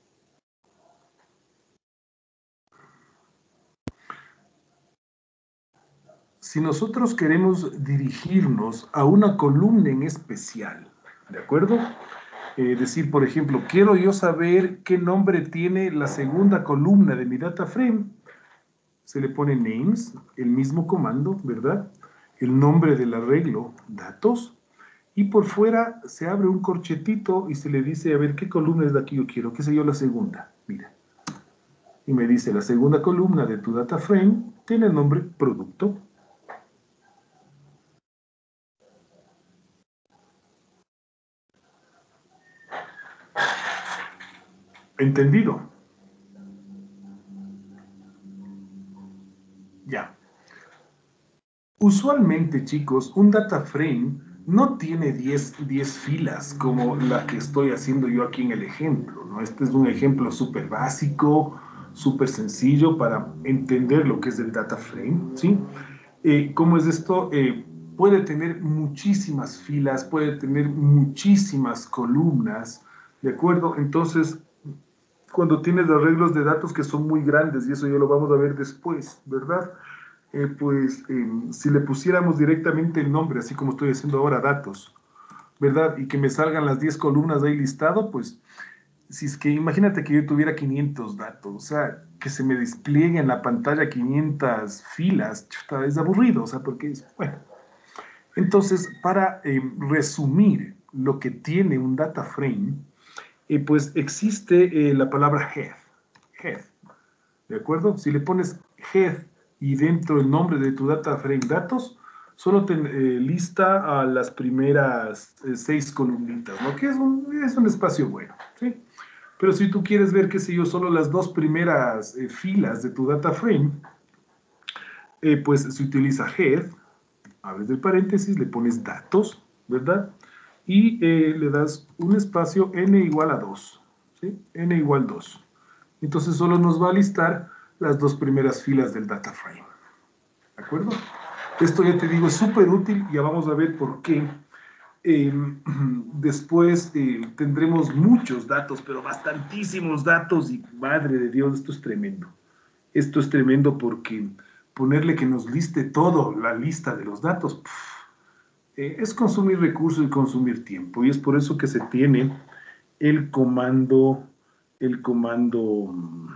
si nosotros queremos dirigirnos a una columna en especial, ¿de acuerdo? Eh, decir, por ejemplo, quiero yo saber qué nombre tiene la segunda columna de mi data frame. Se le pone names, el mismo comando, ¿verdad? El nombre del arreglo, datos. Y por fuera se abre un corchetito y se le dice, a ver, ¿qué columna es la que yo quiero? ¿Qué sé yo? La segunda. Mira. Y me dice, la segunda columna de tu data frame tiene el nombre producto. ¿Entendido? Ya. Usualmente, chicos, un data frame no tiene diez filas como la que estoy haciendo yo aquí en el ejemplo, ¿no? Este es un ejemplo súper básico, súper sencillo para entender lo que es el data frame, ¿sí? Eh, ¿Cómo es esto? Eh, puede tener muchísimas filas, puede tener muchísimas columnas, ¿de acuerdo? Entonces, cuando tienes arreglos de datos que son muy grandes, y eso ya lo vamos a ver después, ¿verdad? Eh, pues eh, si le pusiéramos directamente el nombre, así como estoy haciendo ahora, datos, ¿verdad? Y que me salgan las diez columnas ahí listado, pues, si es que imagínate que yo tuviera quinientos datos, o sea, que se me despliegue en la pantalla quinientas filas, chuta, es aburrido, o sea, porque es, bueno. Entonces, para eh, resumir lo que tiene un data frame, eh, pues existe eh, la palabra head, head, ¿de acuerdo? Si le pones head y dentro el nombre de tu data frame datos, solo te eh, lista a las primeras eh, seis columnitas, ¿no? Que es un, es un espacio bueno, ¿sí? Pero si tú quieres ver, qué sé yo, solo las dos primeras eh, filas de tu data frame, eh, pues se utiliza head, abres el paréntesis, le pones datos, ¿verdad? Y eh, le das un espacio n igual a dos, ¿sí? N igual dos. Entonces solo nos va a listar las dos primeras filas del data frame. ¿De acuerdo? Esto ya te digo es súper útil y ya vamos a ver por qué. Eh, después eh, tendremos muchos datos, pero bastantísimos datos y madre de Dios, esto es tremendo. Esto es tremendo porque ponerle que nos liste todo, la lista de los datos, pff, eh, es consumir recursos y consumir tiempo. Y es por eso que se tiene el comando, el comando,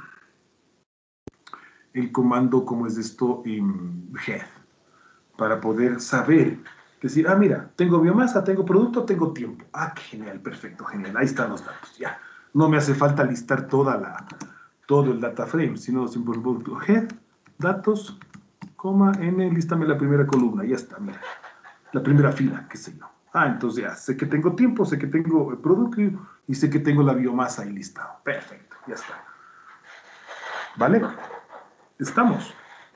el comando, ¿cómo es esto? Um, head, para poder saber, decir, ah, mira, tengo biomasa, tengo producto, tengo tiempo. Ah, qué genial, perfecto, genial, ahí están los datos, ya. No me hace falta listar toda la, todo el data frame, sino simplemente head, datos, coma, n, lístame la primera columna, ya está, mira, la primera fila, qué sé yo. Ah, entonces ya, sé que tengo tiempo, sé que tengo el producto y sé que tengo la biomasa ahí listado. Perfecto, ya está. ¿Vale? Estamos.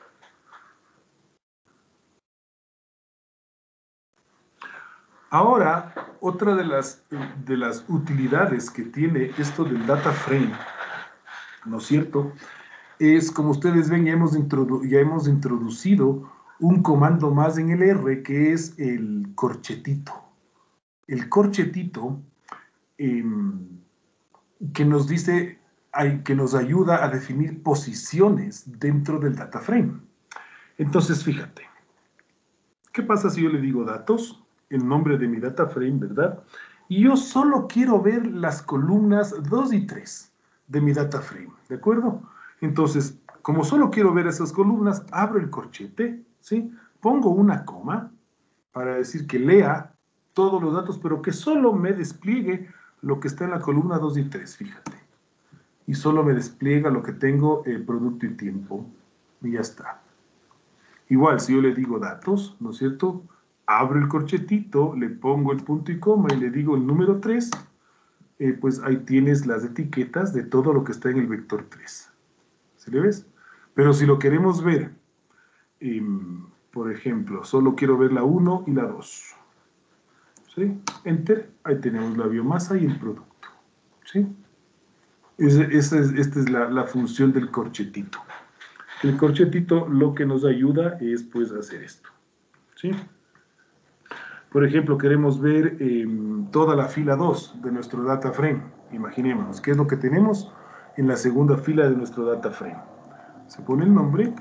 Ahora, otra de las, de las utilidades que tiene esto del data frame, ¿no es cierto?, es, como ustedes ven, ya hemos, introdu ya hemos introducido un comando más en el R, que es el corchetito. El corchetito eh, que nos dice, que nos ayuda a definir posiciones dentro del data frame. Entonces, fíjate, ¿qué pasa si yo le digo datos? El nombre de mi data frame, ¿verdad? Y yo solo quiero ver las columnas dos y tres de mi data frame, ¿de acuerdo? Entonces, como solo quiero ver esas columnas, abro el corchete, ¿sí? Pongo una coma para decir que lea todos los datos, pero que solo me despliegue lo que está en la columna dos y tres, fíjate. Y solo me despliega lo que tengo, eh, producto y tiempo, y ya está. Igual, si yo le digo datos, ¿no es cierto?, abro el corchetito, le pongo el punto y coma y le digo el número tres, eh, pues ahí tienes las etiquetas de todo lo que está en el vector tres. ¿Se le ves? Pero si lo queremos ver, eh, por ejemplo, solo quiero ver la uno y la dos. ¿Sí? Enter, ahí tenemos la biomasa y el producto. ¿Sí? Esa es, esta es la, la función del corchetito. El corchetito lo que nos ayuda es pues hacer esto. ¿Sí? Por ejemplo, queremos ver eh, toda la fila dos de nuestro data frame. Imaginémonos, ¿qué es lo que tenemos en la segunda fila de nuestro data frame? Se pone el nombre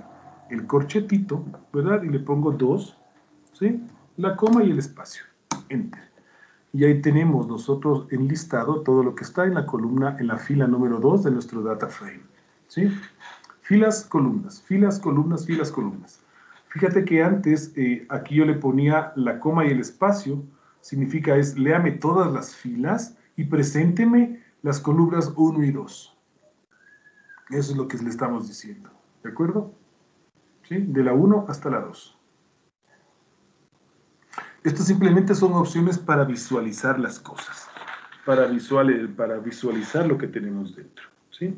el corchetito, ¿verdad? Y le pongo dos, ¿sí? La coma y el espacio. Enter. Y ahí tenemos nosotros enlistado todo lo que está en la columna, en la fila número dos de nuestro data frame, ¿sí? Filas, columnas, filas, columnas, filas, columnas. Fíjate que antes, eh, aquí yo le ponía la coma y el espacio, significa es, léame todas las filas y presénteme las columnas uno y dos. Eso es lo que le estamos diciendo, ¿de acuerdo? ¿Sí? De la uno hasta la dos. Estas simplemente son opciones para visualizar las cosas, para, visual, para visualizar lo que tenemos dentro, ¿sí?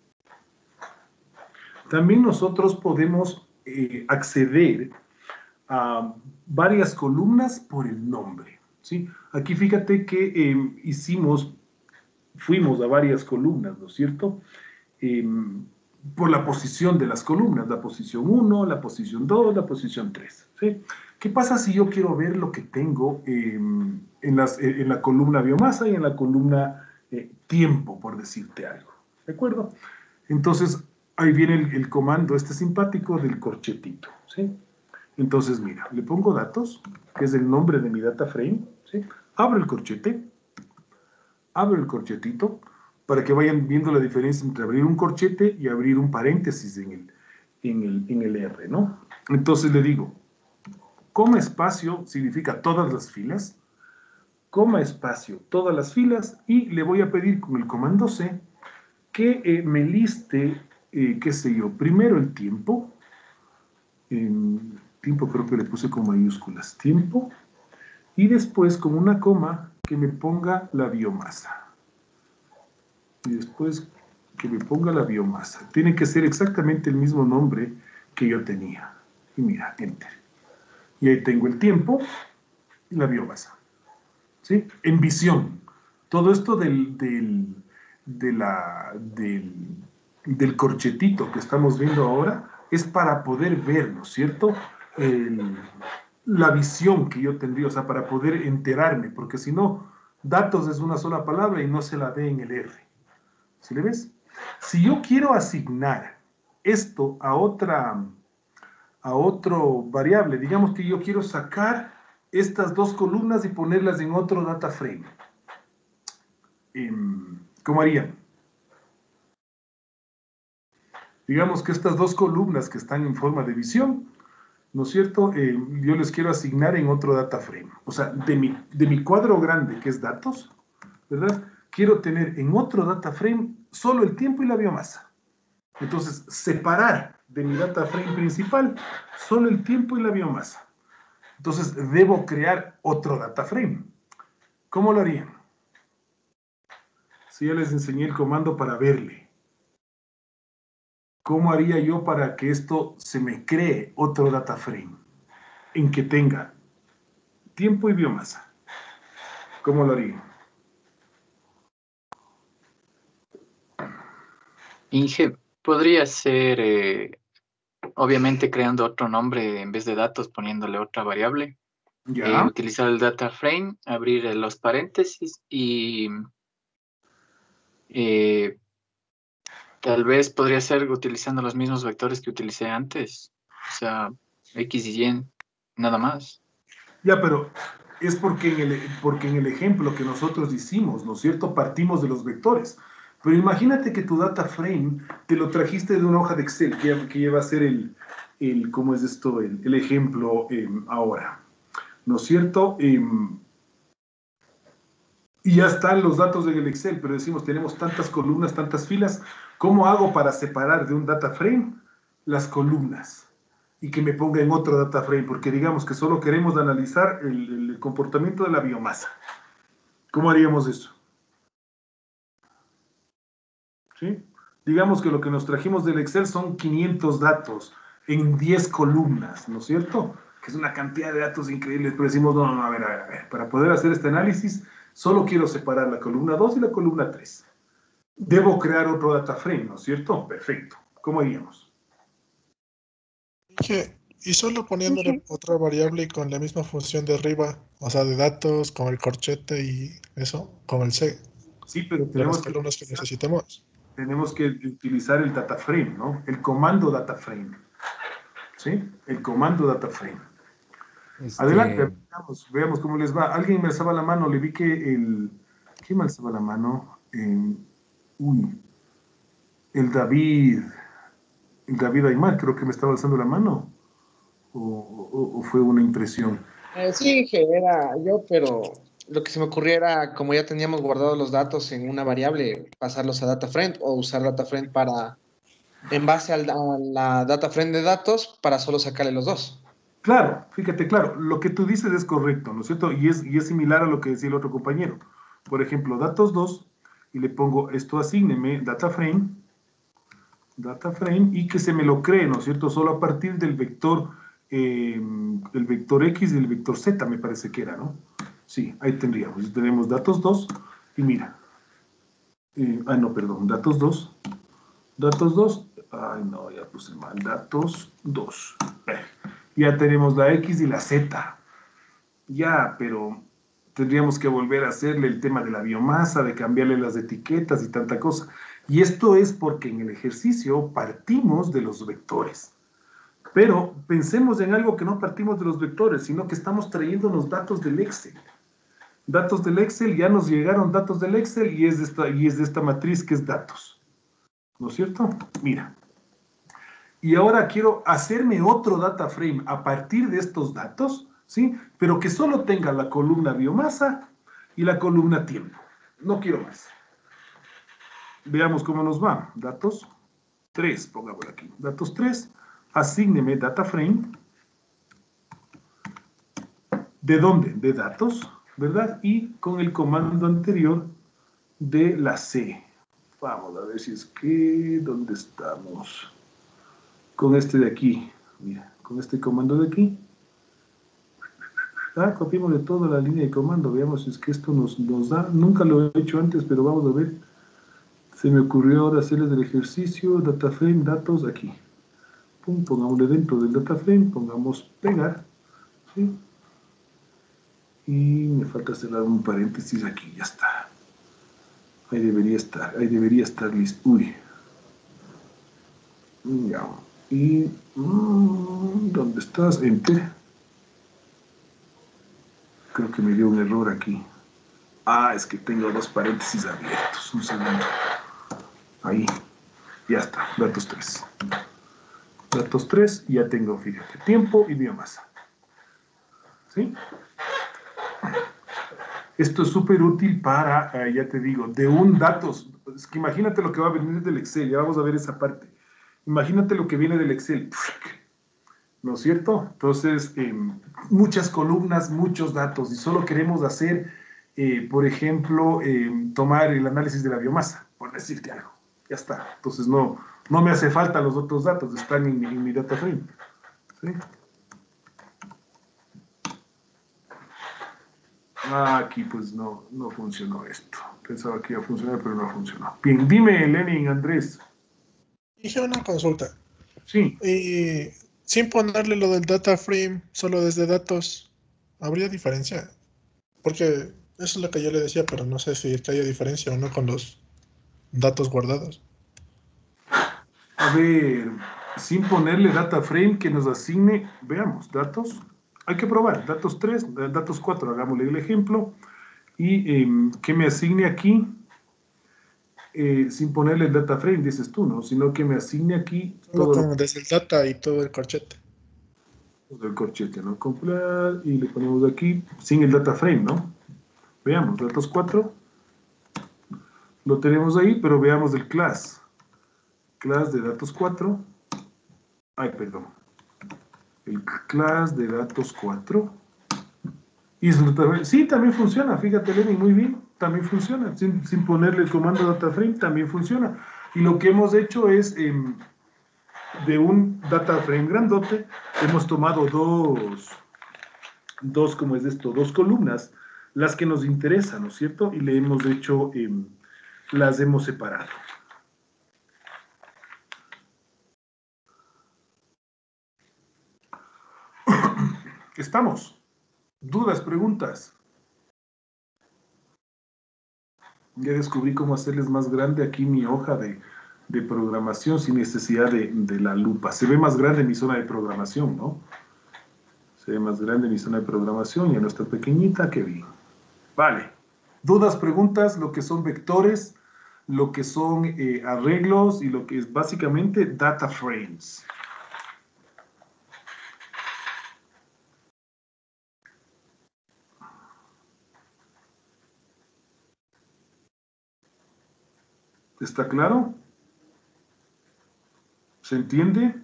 También nosotros podemos eh, acceder a varias columnas por el nombre, ¿sí? Aquí fíjate que eh, hicimos, fuimos a varias columnas, ¿no es cierto? Eh, por la posición de las columnas, la posición uno, la posición dos, la posición tres, ¿sí? ¿Qué pasa si yo quiero ver lo que tengo eh, en, las, eh, en la columna biomasa y en la columna eh, tiempo, por decirte algo? ¿De acuerdo? Entonces, ahí viene el, el comando este simpático del corchetito, ¿sí? Entonces, mira, le pongo datos, que es el nombre de mi data frame, ¿sí? Abro el corchete, abro el corchetito, para que vayan viendo la diferencia entre abrir un corchete y abrir un paréntesis en el, en el, en el R, ¿no? Entonces le digo, coma espacio significa todas las filas, coma espacio todas las filas, y le voy a pedir con el comando C que eh, me liste, eh, qué sé yo, primero el tiempo, eh, tiempo creo que le puse con mayúsculas, tiempo, y después con una coma que me ponga la biomasa. Y después que me ponga la biomasa. Tiene que ser exactamente el mismo nombre que yo tenía. Y mira, enter. Y ahí tengo el tiempo y la biomasa, ¿sí? En visión. Todo esto del, del, de la, del, del corchetito que estamos viendo ahora es para poder ver, ¿no es cierto? El, la visión que yo tendría, o sea, para poder enterarme, porque si no, datos es una sola palabra y no se la ve en el R. ¿Sí le ves? Si yo quiero asignar esto a otra... a otro variable. Digamos que yo quiero sacar estas dos columnas y ponerlas en otro data frame. ¿Cómo harían? Digamos que estas dos columnas que están en forma de visión, ¿no es cierto? Eh, yo les quiero asignar en otro data frame. O sea, de mi, de mi cuadro grande, que es datos, ¿verdad? Quiero tener en otro data frame solo el tiempo y la biomasa. Entonces, separar de mi data frame principal solo el tiempo y la biomasa. Entonces, debo crear otro data frame. ¿Cómo lo harían? Si ya les enseñé el comando para verle. ¿Cómo haría yo para que esto se me cree otro data frame en que tenga tiempo y biomasa? ¿Cómo lo haría? Inge, podría ser, eh, obviamente, creando otro nombre en vez de datos, poniéndole otra variable. Eh, ¿Ya? utilizar el data frame, abrir eh, los paréntesis y eh, tal vez podría ser utilizando los mismos vectores que utilicé antes. O sea, X y Y, nada más. Ya, pero es porque en, el, porque en el ejemplo que nosotros hicimos, ¿no es cierto? Partimos de los vectores. Pero imagínate que tu data frame te lo trajiste de una hoja de Excel, que, que lleva a ser el, el, ¿cómo es esto? El, el ejemplo eh, ahora, ¿no es cierto? Eh, y ya están los datos en el Excel, pero decimos, tenemos tantas columnas, tantas filas, ¿cómo hago para separar de un data frame las columnas? Y que me ponga en otro data frame, porque digamos que solo queremos analizar el, el comportamiento de la biomasa. ¿Cómo haríamos eso? ¿Sí? Digamos que lo que nos trajimos del Excel son quinientos datos en diez columnas, ¿no es cierto? Que es una cantidad de datos increíbles, pero decimos, no, no, no, a ver, a ver, a ver, para poder hacer este análisis, solo quiero separar la columna dos y la columna tres. Debo crear otro data frame, ¿no es cierto? Perfecto. ¿Cómo haríamos? Y solo poniéndole otra variable con la misma función de arriba, o sea, de datos, con el corchete y eso, con el C. Sí, pero De las tenemos que, columnas que necesitemos. tenemos que utilizar el data frame, ¿no? El comando data frame. ¿sí? El comando data frame. Este, Adelante, veamos, veamos cómo les va. Alguien me alzaba la mano, le vi que el... ¿Quién me alzaba la mano? Eh, uy, el David, el David Aymar, creo que me estaba alzando la mano. ¿O, o- o fue una impresión? Eh, sí, Inge, era yo, pero lo que se me ocurría era, como ya teníamos guardados los datos en una variable, pasarlos a DataFrame o usar DataFrame para, en base al- a la DataFrame de datos, para solo sacarle los dos. Claro, fíjate, claro, lo que tú dices es correcto, ¿no es cierto? Y es, y es similar a lo que decía el otro compañero. Por ejemplo, datos dos, y le pongo esto, asígneme data frame, data frame, y que se me lo cree, ¿no es cierto? Solo a partir del vector, eh, el vector X y el vector Z, me parece que era, ¿no? Sí, ahí tendríamos. Tenemos datos dos, y mira. Eh, ah, no, perdón, datos dos, datos dos, ay, no, ya puse mal, datos dos. Eh, ya tenemos la X y la Z. Ya, pero tendríamos que volver a hacerle el tema de la biomasa, de cambiarle las etiquetas y tanta cosa. Y esto es porque en el ejercicio partimos de los vectores. Pero pensemos en algo que no partimos de los vectores, sino que estamos trayendo los datos del Excel. Datos del Excel, ya nos llegaron datos del Excel y es de esta, y es de esta matriz que es datos. ¿No es cierto? Mira. Y ahora quiero hacerme otro data frame a partir de estos datos, ¿sí? Pero que solo tenga la columna biomasa y la columna tiempo. No quiero más. Veamos cómo nos va. Datos tres, pongámoslo aquí. Datos tres, asígneme data frame. ¿De dónde? De datos, ¿verdad? Y con el comando anterior de la C. Vamos a ver si es que... ¿Dónde estamos? Con este de aquí. Mira, con este comando de aquí. Ah, copiamos de toda la línea de comando. Veamos si es que esto nos, nos da. Nunca lo he hecho antes, pero vamos a ver. Se me ocurrió ahora hacerles el ejercicio. Data frame, datos, aquí. Pum, pongámosle dentro del data frame. Pongamos pegar. ¿Sí? Y me falta cerrar un paréntesis aquí. Ya está. Ahí debería estar. Ahí debería estar listo. Uy. Ya. Y... Mmm, ¿dónde estás? Enter. Creo que me dio un error aquí. Ah, es que tengo dos paréntesis abiertos. Un segundo. Ahí. Ya está. Datos tres. Datos tres. Ya tengo, fíjate. Tiempo y biomasa. ¿Sí? Esto es súper útil para, eh, ya te digo, de un datos. Es que imagínate lo que va a venir del Excel. Ya vamos a ver esa parte. Imagínate lo que viene del Excel. ¿No es cierto? Entonces, eh, muchas columnas, muchos datos, y solo queremos hacer, eh, por ejemplo, eh, tomar el análisis de la biomasa, por decirte algo. Ya está. Entonces, no, no me hace falta los otros datos, están en, en mi data frame. ¿Sí? Ah, aquí pues no, no funcionó esto. Pensaba que iba a funcionar, pero no funcionó. Bien, dime, Lenin, Andrés. Dije una consulta. Sí. Y sin ponerle lo del data frame, solo desde datos, ¿habría diferencia? Porque eso es lo que yo le decía, pero no sé si que haya diferencia o no con los datos guardados. A ver, sin ponerle data frame que nos asigne, veamos, datos. Hay que probar, datos tres, datos cuatro, hagámosle el ejemplo. Y eh, que me asigne aquí, eh, sin ponerle el data frame, dices tú, ¿no? Sino que me asigne aquí Solo todo con, lo... desde el data y todo el corchete. El corchete, ¿no? Comprar, y le ponemos aquí, sin el data frame, ¿no? Veamos, datos cuatro. Lo tenemos ahí, pero veamos el class. Class de datos cuatro. Ay, perdón. El class de datos cuatro. Y sí, también funciona, fíjate, Lenny, muy bien, también funciona. Sin, sin ponerle el comando data frame, también funciona. Y lo que hemos hecho es, eh, de un data frame grandote, hemos tomado dos, dos, ¿cómo es esto? Dos columnas, las que nos interesan, ¿no es cierto? Y le hemos hecho, eh, las hemos separado. ¿Estamos? ¿Dudas, preguntas? Ya descubrí cómo hacerles más grande aquí mi hoja de, de programación sin necesidad de, de la lupa. Se ve más grande mi zona de programación, ¿no? Se ve más grande mi zona de programación, ya no está pequeñita, qué bien. Vale. Dudas, preguntas, lo que son vectores, lo que son eh, arreglos y lo que es básicamente data frames. ¿Está claro? ¿Se entiende?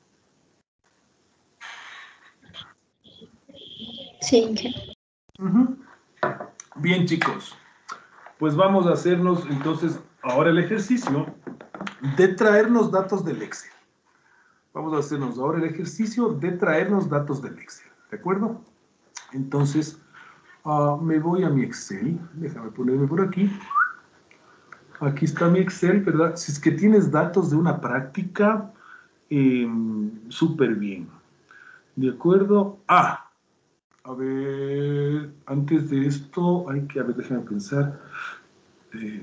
Sí. Uh-huh. Bien, chicos. Pues vamos a hacernos entonces ahora el ejercicio de traernos datos del Excel. Vamos a hacernos ahora el ejercicio de traernos datos del Excel. ¿De acuerdo? Entonces, uh, me voy a mi Excel. Déjame ponerme por aquí. Aquí está mi Excel, ¿verdad? Si es que tienes datos de una práctica, eh, súper bien. ¿De acuerdo? Ah, a ver, antes de esto, hay que, a ver, déjame pensar. Eh,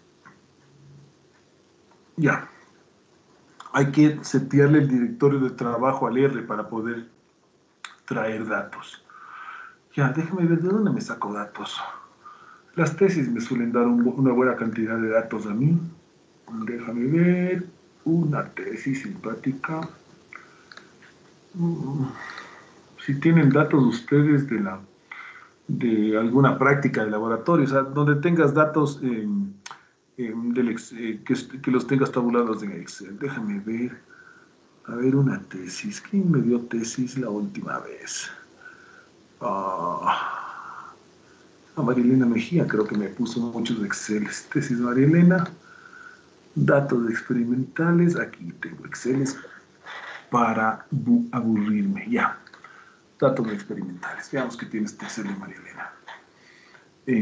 ya. Hay que setearle el directorio de trabajo al R para poder traer datos. Ya, déjame ver de dónde me saco datos. Las tesis me suelen dar un, una buena cantidad de datos a mí. Déjame ver. Una tesis simpática. Si tienen datos ustedes de, la, de alguna práctica de laboratorio, o sea, donde tengas datos eh, eh, del ex, eh, que, que los tengas tabulados en Excel. Déjame ver. A ver, una tesis. ¿Quién me dio tesis la última vez? Ah, a Marilena Mejía creo que me puso muchos Excel. Tesis Marilena. Datos experimentales. Aquí tengo Excel para aburrirme. Ya. Datos experimentales. Veamos qué tiene este Excel de Marilena. Eh,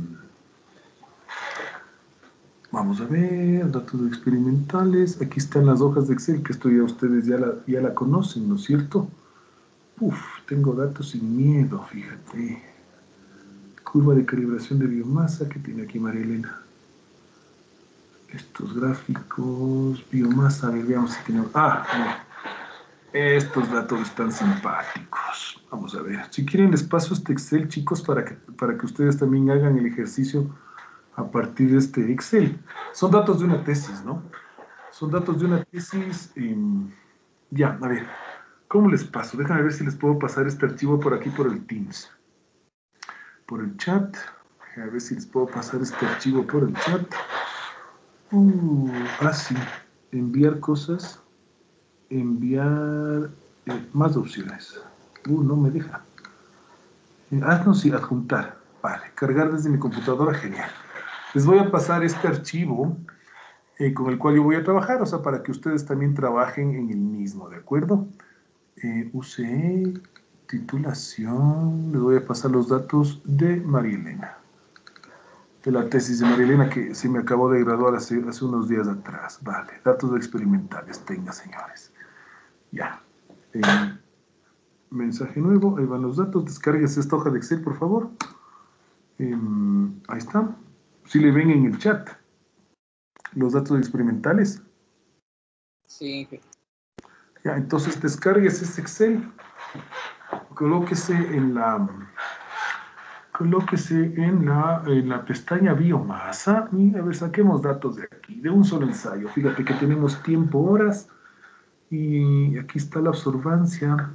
vamos a ver. Datos experimentales. Aquí están las hojas de Excel que esto ya ustedes ya la, ya la conocen, ¿no es cierto? Uf, tengo datos sin miedo, fíjate. Curva de calibración de biomasa que tiene aquí María Elena. Estos gráficos, biomasa, a ver, veamos si tenemos... Ah, no. Estos datos están simpáticos. Vamos a ver. Si quieren les paso este Excel, chicos, para que, para que ustedes también hagan el ejercicio a partir de este Excel. Son datos de una tesis, ¿no? Son datos de una tesis... Eh, ya, a ver. ¿Cómo les paso? Déjame ver si les puedo pasar este archivo por aquí, por el Teams. Por el chat. A ver si les puedo pasar este archivo por el chat. Uh, ah, sí. Enviar cosas. Enviar eh, más opciones. Uh, no me deja. Eh, ah, no, sí, adjuntar. Vale, cargar desde mi computadora, genial. Les voy a pasar este archivo eh, con el cual yo voy a trabajar, o sea, para que ustedes también trabajen en el mismo, ¿de acuerdo? Eh, U C E, titulación, les voy a pasar los datos de María Elena. De la tesis de María Elena que se me acabó de graduar hace, hace unos días atrás. Vale, datos experimentales, tenga, señores. Ya. Eh, mensaje nuevo, ahí van los datos. Descárguese esta hoja de Excel, por favor. Eh, ahí está. Si le ven en el chat los datos experimentales. Sí. Ya, entonces descárguese este Excel. Colóquese en la... Colóquese en la, en la pestaña biomasa y a ver, saquemos datos de aquí, de un solo ensayo. Fíjate que tenemos tiempo, horas, y aquí está la absorbancia,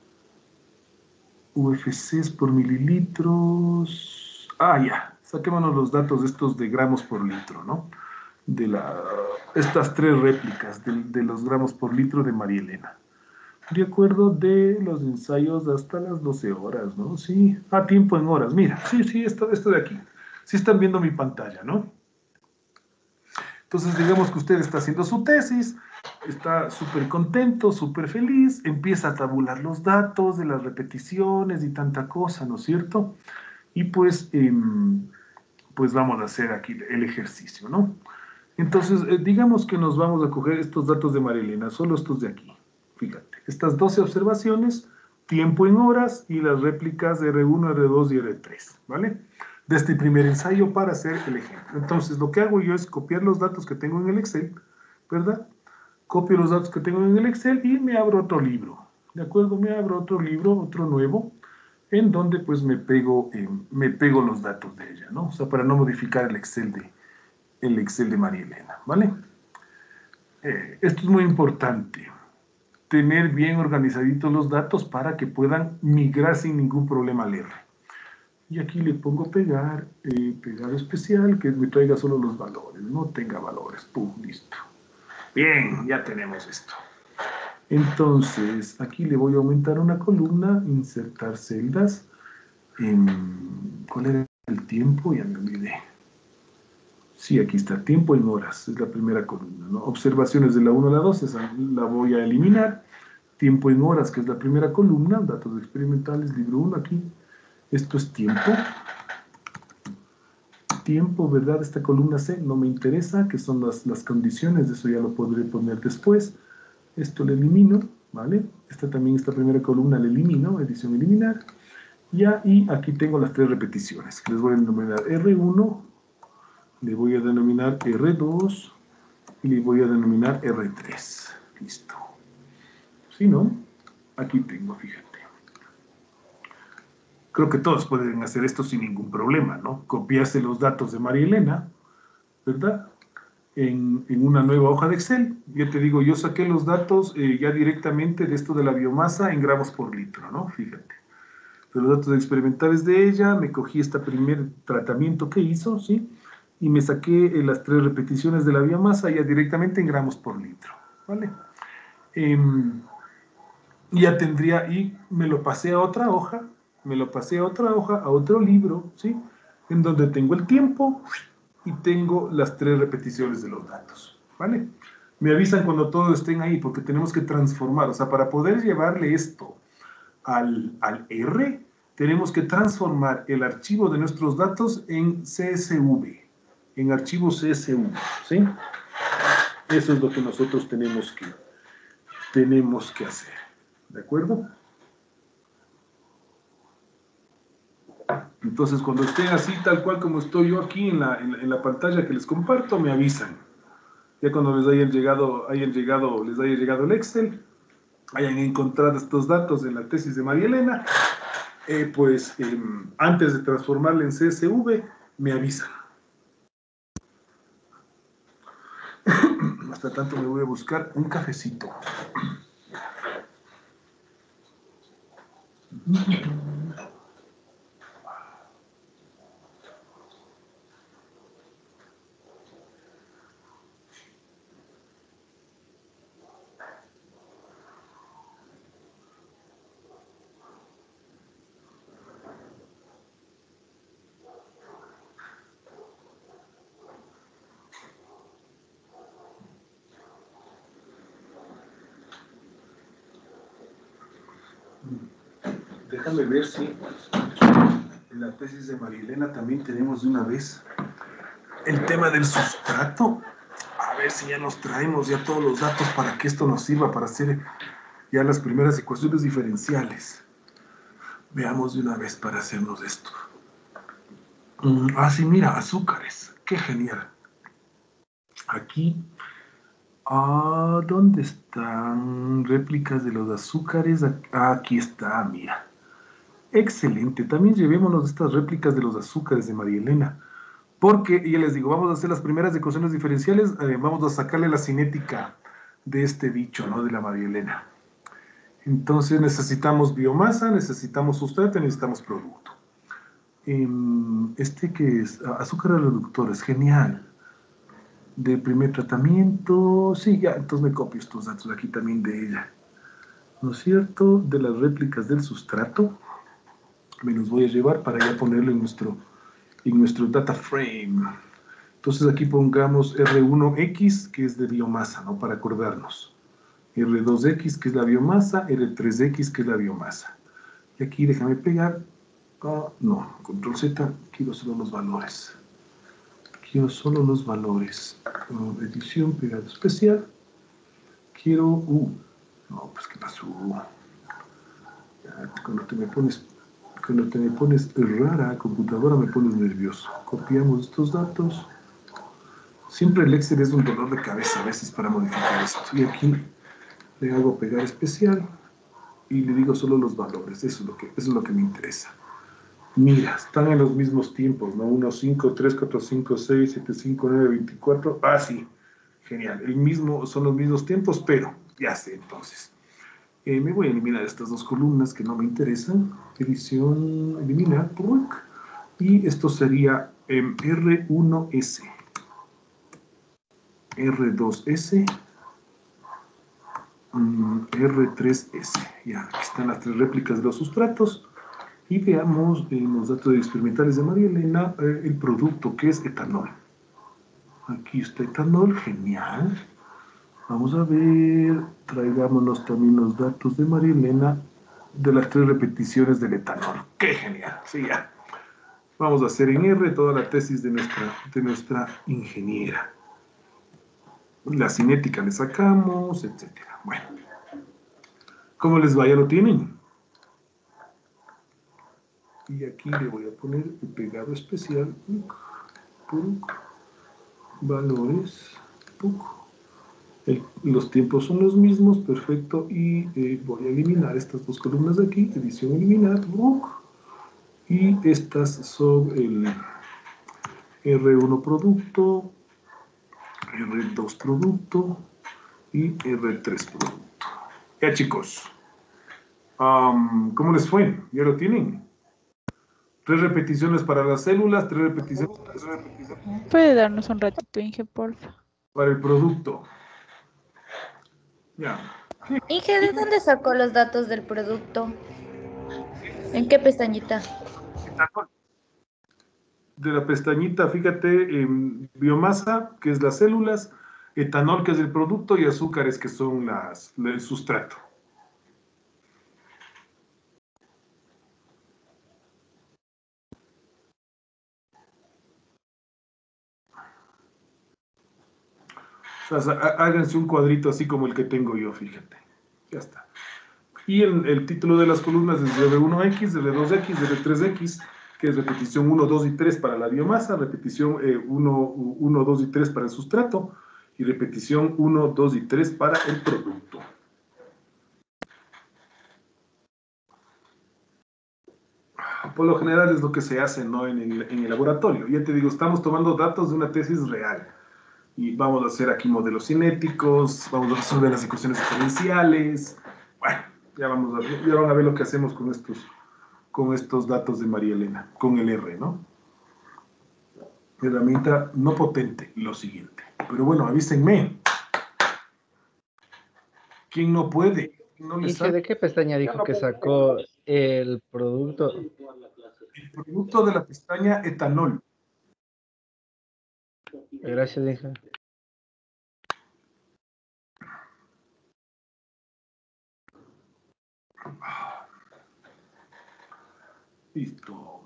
U F Cs por mililitros. Ah, ya, saquémonos los datos estos de gramos por litro, ¿no? De la, estas tres réplicas de, de los gramos por litro de María Elena. De acuerdo de los ensayos hasta las doce horas, ¿no? Sí, a tiempo en horas. Mira, sí, sí, esto, esto de aquí. Sí están viendo mi pantalla, ¿no? Entonces, digamos que usted está haciendo su tesis, está súper contento, súper feliz, empieza a tabular los datos de las repeticiones y tanta cosa, ¿no es cierto? Y pues, eh, pues vamos a hacer aquí el ejercicio, ¿no? Entonces, eh, digamos que nos vamos a coger estos datos de María Elena, solo estos de aquí. Fíjate, estas doce observaciones, tiempo en horas y las réplicas de R uno, R dos y R tres, ¿vale? De este primer ensayo para hacer el ejemplo. Entonces, lo que hago yo es copiar los datos que tengo en el Excel ¿verdad? Copio los datos que tengo en el Excel y me abro otro libro, ¿de acuerdo? Me abro otro libro, otro nuevo, en donde pues me pego, eh, me pego los datos de ella, ¿no? O sea, para no modificar el Excel de, el Excel de María Elena, ¿vale? Eh, esto es muy importante, tener bien organizaditos los datos para que puedan migrar sin ningún problema al R. Y aquí le pongo pegar, eh, pegado especial, que me traiga solo los valores, no tenga valores, pum, listo. Bien, ya tenemos esto. Entonces, aquí le voy a aumentar una columna, insertar celdas. En, ¿cuál era el tiempo? Ya me olvidé. Sí, aquí está, tiempo en horas, es la primera columna, ¿no? Observaciones de la uno a la dos, esa la voy a eliminar. Tiempo en horas, que es la primera columna, datos experimentales, libro uno, aquí. Esto es tiempo. Tiempo, ¿verdad? Esta columna C no me interesa, que son las, las condiciones, eso ya lo podré poner después. Esto lo elimino, ¿vale? Esta también, esta primera columna la elimino, edición eliminar. Ya, y aquí tengo las tres repeticiones, que les voy a denominar R uno, le voy a denominar R dos, y le voy a denominar R tres. Listo. ¿Sí, no? Aquí tengo, fíjate. Creo que todos pueden hacer esto sin ningún problema, ¿no? Copiarse los datos de María Elena, ¿verdad? En, en una nueva hoja de Excel. Ya te digo, yo saqué los datos eh, ya directamente de esto de la biomasa en gramos por litro, ¿no? Fíjate. De los datos experimentales de ella, me cogí este primer tratamiento que hizo, ¿sí? Y me saqué eh, las tres repeticiones de la biomasa ya directamente en gramos por litro, ¿vale? Eh, ya tendría, y me lo pasé a otra hoja, me lo pasé a otra hoja, a otro libro, ¿sí? En donde tengo el tiempo y tengo las tres repeticiones de los datos, ¿vale? Me avisan cuando todos estén ahí, porque tenemos que transformar, o sea, para poder llevarle esto al, al R, tenemos que transformar el archivo de nuestros datos en C S V, en archivo C S V, ¿sí? Eso es lo que nosotros tenemos que, tenemos que hacer, ¿de acuerdo? Entonces, cuando estén así, tal cual como estoy yo aquí en la, en la, en la pantalla que les comparto, me avisan. Ya cuando les hayan llegado, hayan llegado, les haya llegado el Excel, hayan encontrado estos datos en la tesis de María Elena, eh, pues eh, antes de transformarla en C S V, me avisan. Hasta tanto me voy a buscar un cafecito. Déjame ver si en la tesis de María Elena también tenemos de una vez el tema del sustrato. A ver si ya nos traemos ya todos los datos para que esto nos sirva para hacer ya las primeras ecuaciones diferenciales. Veamos de una vez para hacernos esto. Mm, ah, sí, mira, azúcares. Qué genial. Aquí. Ah, ¿dónde están réplicas de los azúcares? Ah, aquí está, mira. Excelente. También llevémonos estas réplicas de los azúcares de María Elena. Porque, ya les digo, vamos a hacer las primeras ecuaciones diferenciales, eh, vamos a sacarle la cinética de este bicho, ¿no? De la María Elena. Entonces necesitamos biomasa, necesitamos sustrato y necesitamos producto. Eh, este que es azúcares reductores, genial. De primer tratamiento, sí, ya, entonces me copio estos datos aquí también de ella. ¿No es cierto? De las réplicas del sustrato, me los voy a llevar para ya ponerlo en nuestro, en nuestro data frame. Entonces aquí pongamos R uno X, que es de biomasa, ¿no? Para acordarnos. R dos X, que es la biomasa, R tres X, que es la biomasa. Y aquí déjame pegar, oh, no, control Z, quiero solo los valores. Quiero solo los valores. Uh, edición, pegado especial. Quiero, uh, no, pues qué pasó. Ya, cuando te me pones, cuando te me pones rara, computadora me pones nervioso. Copiamos estos datos. Siempre el Excel es un dolor de cabeza a veces para modificar esto. Y aquí le hago pegar especial y le digo solo los valores. Eso es lo que, eso es lo que me interesa. Mira, están en los mismos tiempos, ¿no? uno, cinco, tres, cuatro, cinco, seis, siete, cinco, nueve, veinticuatro. Ah, sí. Genial. El mismo, son los mismos tiempos, pero ya sé entonces. Eh, me voy a eliminar estas dos columnas que no me interesan. Edición, eliminar. Y esto sería eh, R uno S. R dos S. Mm, R tres S. Ya, aquí están las tres réplicas de los sustratos. Y veamos en los datos experimentales de María Elena eh, el producto que es etanol. Aquí está etanol, genial. Vamos a ver, traigámonos también los datos de María Elena de las tres repeticiones del etanol. ¡Qué genial! Sí, ya. Vamos a hacer en R toda la tesis de nuestra, de nuestra ingeniera. La cinética le sacamos, etcétera. Bueno, ¿cómo les va? ¿Ya lo tienen? Y aquí le voy a poner el pegado especial. Valores. El, los tiempos son los mismos, perfecto. Y eh, voy a eliminar estas dos columnas de aquí. Edición eliminar. Y estas son el R uno producto, R dos producto y R tres producto. Ya, chicos. Um, ¿Cómo les fue? ¿Ya lo tienen? Tres repeticiones para las células, tres repeticiones, tres repeticiones ¿Puede darnos un ratito, Inge, porfa? para el producto. Ya. Inge, ¿de dónde sacó los datos del producto? ¿En qué pestañita? De la pestañita, fíjate, en biomasa, que es las células, etanol, que es el producto, y azúcares, que son las, el sustrato. O sea, háganse un cuadrito así como el que tengo yo, fíjate. Ya está. Y el, el título de las columnas es R uno X, R dos X, R tres X, que es repetición uno, dos y tres para la biomasa, repetición eh, uno, uno, dos y tres para el sustrato, y repetición uno, dos y tres para el producto. Por lo general es lo que se hace, ¿no? en, el, en el laboratorio. Ya te digo, estamos tomando datos de una tesis real. Y vamos a hacer aquí modelos cinéticos, vamos a resolver las ecuaciones diferenciales. Bueno, ya, vamos a, ya van a ver lo que hacemos con estos, con estos datos de María Elena, con el R, ¿no? Herramienta no potente, lo siguiente. Pero bueno, avísenme. ¿Quién no puede? ¿Quién no le Inge, sabe? ¿de qué pestaña dijo que sacó el producto? El producto de la pestaña etanol. Gracias, Inge. Listo.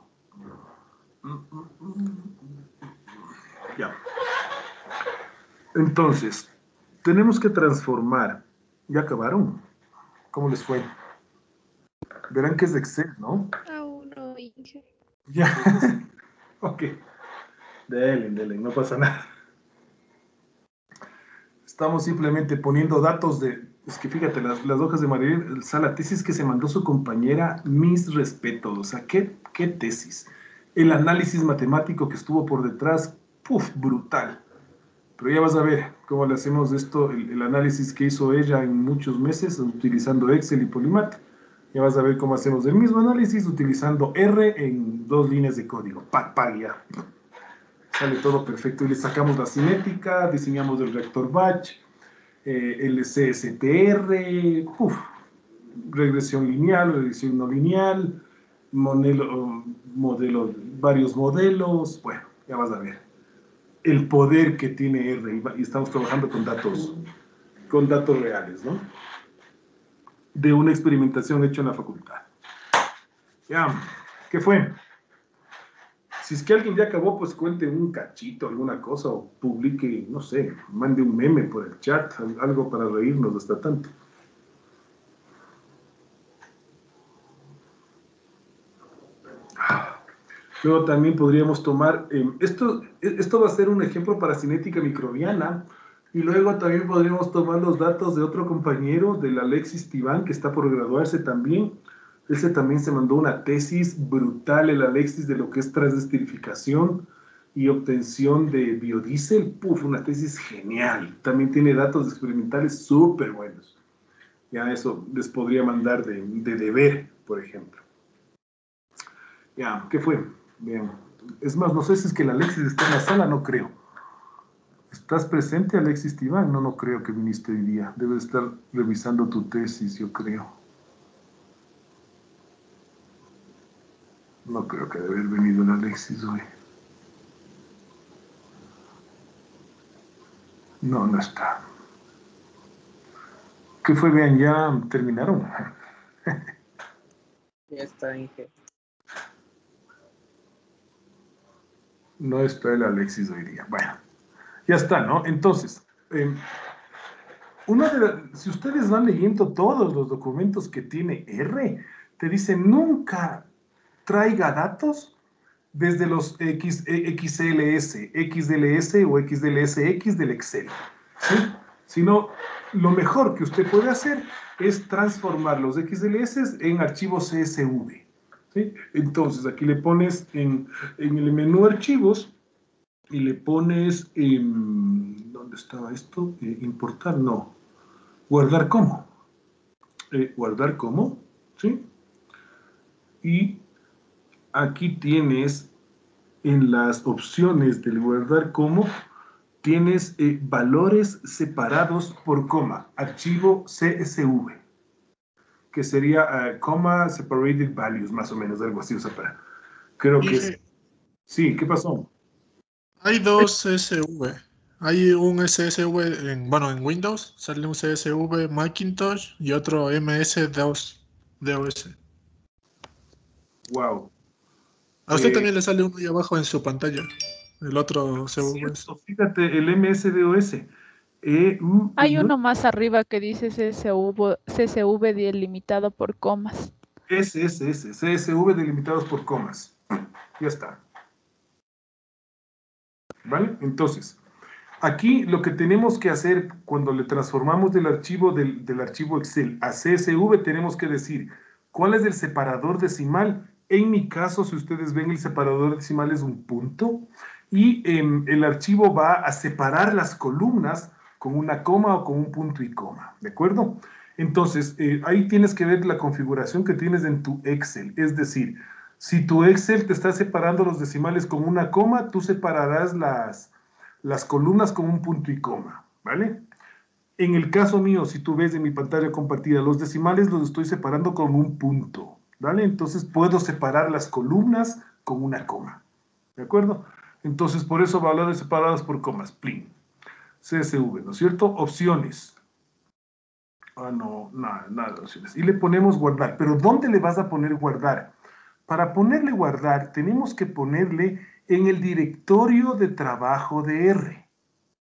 Ya. Entonces, tenemos que transformar. ¿Ya acabaron? ¿Cómo les fue? Verán que es de Excel, ¿no? Aún no, Inge. Ya. Ok. Dele, dele, no pasa nada. Estamos simplemente poniendo datos de... Es que fíjate, las, las hojas de María, o sea, la tesis que se mandó su compañera, mis respetos. O sea, ¿qué, qué tesis? El análisis matemático que estuvo por detrás, ¡puf! Brutal. Pero ya vas a ver cómo le hacemos esto, el, el análisis que hizo ella en muchos meses, utilizando Excel y Polymath. Ya vas a ver cómo hacemos el mismo análisis utilizando R en dos líneas de código. ¡Pac, pac! Ya. Sale todo perfecto. Y le sacamos la cinética, diseñamos el reactor batch, eh, el C S T R, uf, regresión lineal, regresión no lineal, modelo, modelo, varios modelos. Bueno, ya vas a ver el poder que tiene R. Y estamos trabajando con datos, con datos reales, ¿no? De una experimentación hecha en la facultad. Ya, ¿qué fue? Si es que alguien ya acabó, pues cuente un cachito, alguna cosa, o publique, no sé, mande un meme por el chat, algo para reírnos hasta tanto. Luego también podríamos tomar, eh, esto, esto va a ser un ejemplo para cinética microbiana, y luego también podríamos tomar los datos de otro compañero, del Alexis Tibán, que está por graduarse también. Ese también se mandó una tesis brutal, el Alexis, de lo que es transesterificación y obtención de biodiesel. Puf, una tesis genial. También tiene datos experimentales súper buenos. Ya eso les podría mandar de, de deber, por ejemplo. Ya, ¿qué fue? Bien. Es más, no sé si es que el Alexis está en la sala, no creo. ¿Estás presente, Alexis Tibán? No, no creo que viniste hoy día. Debes estar revisando tu tesis, yo creo. No creo que debe haber venido el Alexis hoy. No, no está. ¿Qué fue? Vean, ya terminaron. Ya está, Inge. No está el Alexis hoy día. Bueno, ya está, ¿no? Entonces, eh, una de la, si ustedes van leyendo todos los documentos que tiene R, te dice nunca traiga datos desde los X, X L S, X L S o X L S X del Excel, ¿sí? Sino, lo mejor que usted puede hacer es transformar los X L S en archivos C S V, ¿sí? Entonces, aquí le pones en, en el menú archivos y le pones, en, ¿dónde estaba esto? Eh, importar, no. Guardar como. Eh, guardar como, ¿sí? Y aquí tienes, en las opciones del guardar como, tienes eh, valores separados por coma, archivo C S V, que sería uh, coma separated values, más o menos, algo así, o sea, para, creo que es. Sí, ¿qué pasó? Hay dos C S V. Hay un C S V, en, bueno, en Windows sale un C S V Macintosh y otro M S dos D O S. Wow. A usted Eh, también le sale uno ahí abajo en su pantalla. El otro C S V. cierto, fíjate, el M S D O S. Eh, uh, Hay uh, uno más arriba que dice C S V, C S V delimitado por comas. S S S, C S V delimitados por comas. Ya está. ¿Vale? Entonces, aquí lo que tenemos que hacer cuando le transformamos del archivo, del, del archivo Excel a C S V, tenemos que decir cuál es el separador decimal. En mi caso, si ustedes ven, el separador decimal es un punto y eh, el archivo va a separar las columnas con una coma o con un punto y coma, ¿de acuerdo? Entonces, eh, ahí tienes que ver la configuración que tienes en tu Excel, es decir, si tu Excel te está separando los decimales con una coma, tú separarás las, las columnas con un punto y coma, ¿vale? En el caso mío, si tú ves en mi pantalla compartida, los decimales los estoy separando con un punto, ¿vale? Entonces puedo separar las columnas con una coma, ¿de acuerdo? Entonces, por eso valores separados por comas, plin. C S V, ¿no es cierto? Opciones. Ah, no, nada, nada de opciones. Y le ponemos guardar. ¿Pero dónde le vas a poner guardar? Para ponerle guardar, tenemos que ponerle en el directorio de trabajo de R.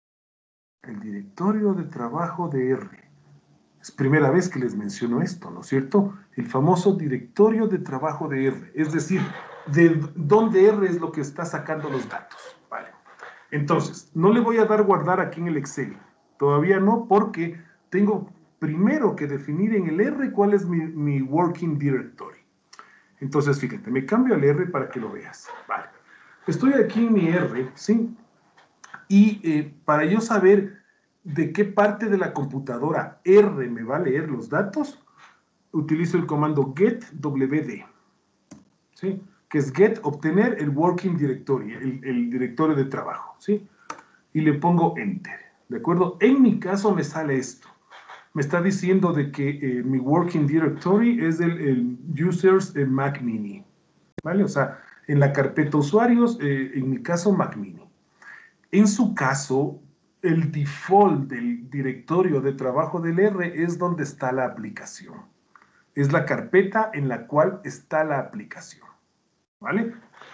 El directorio de trabajo de R. Es primera vez que les menciono esto, ¿no es cierto? El famoso directorio de trabajo de R. Es decir, de dónde R es lo que está sacando los datos. Vale. Entonces, no le voy a dar guardar aquí en el Excel. Todavía no, porque tengo primero que definir en el R cuál es mi, mi working directory. Entonces, fíjate, me cambio al R para que lo veas. Vale. Estoy aquí en mi R, ¿sí? Y eh, para yo saber de qué parte de la computadora R me va a leer los datos, utilizo el comando getwd, ¿sí? Que es get, obtener el working directory, el, el directorio de trabajo, ¿sí? Y le pongo enter, ¿de acuerdo? En mi caso me sale esto. Me está diciendo de que eh, mi working directory es el, el users eh, Mac Mini, ¿vale? O sea, en la carpeta usuarios, eh, en mi caso Mac Mini. En su caso, el default del directorio de trabajo del R es donde está la aplicación. Es la carpeta en la cual está la aplicación, ¿vale?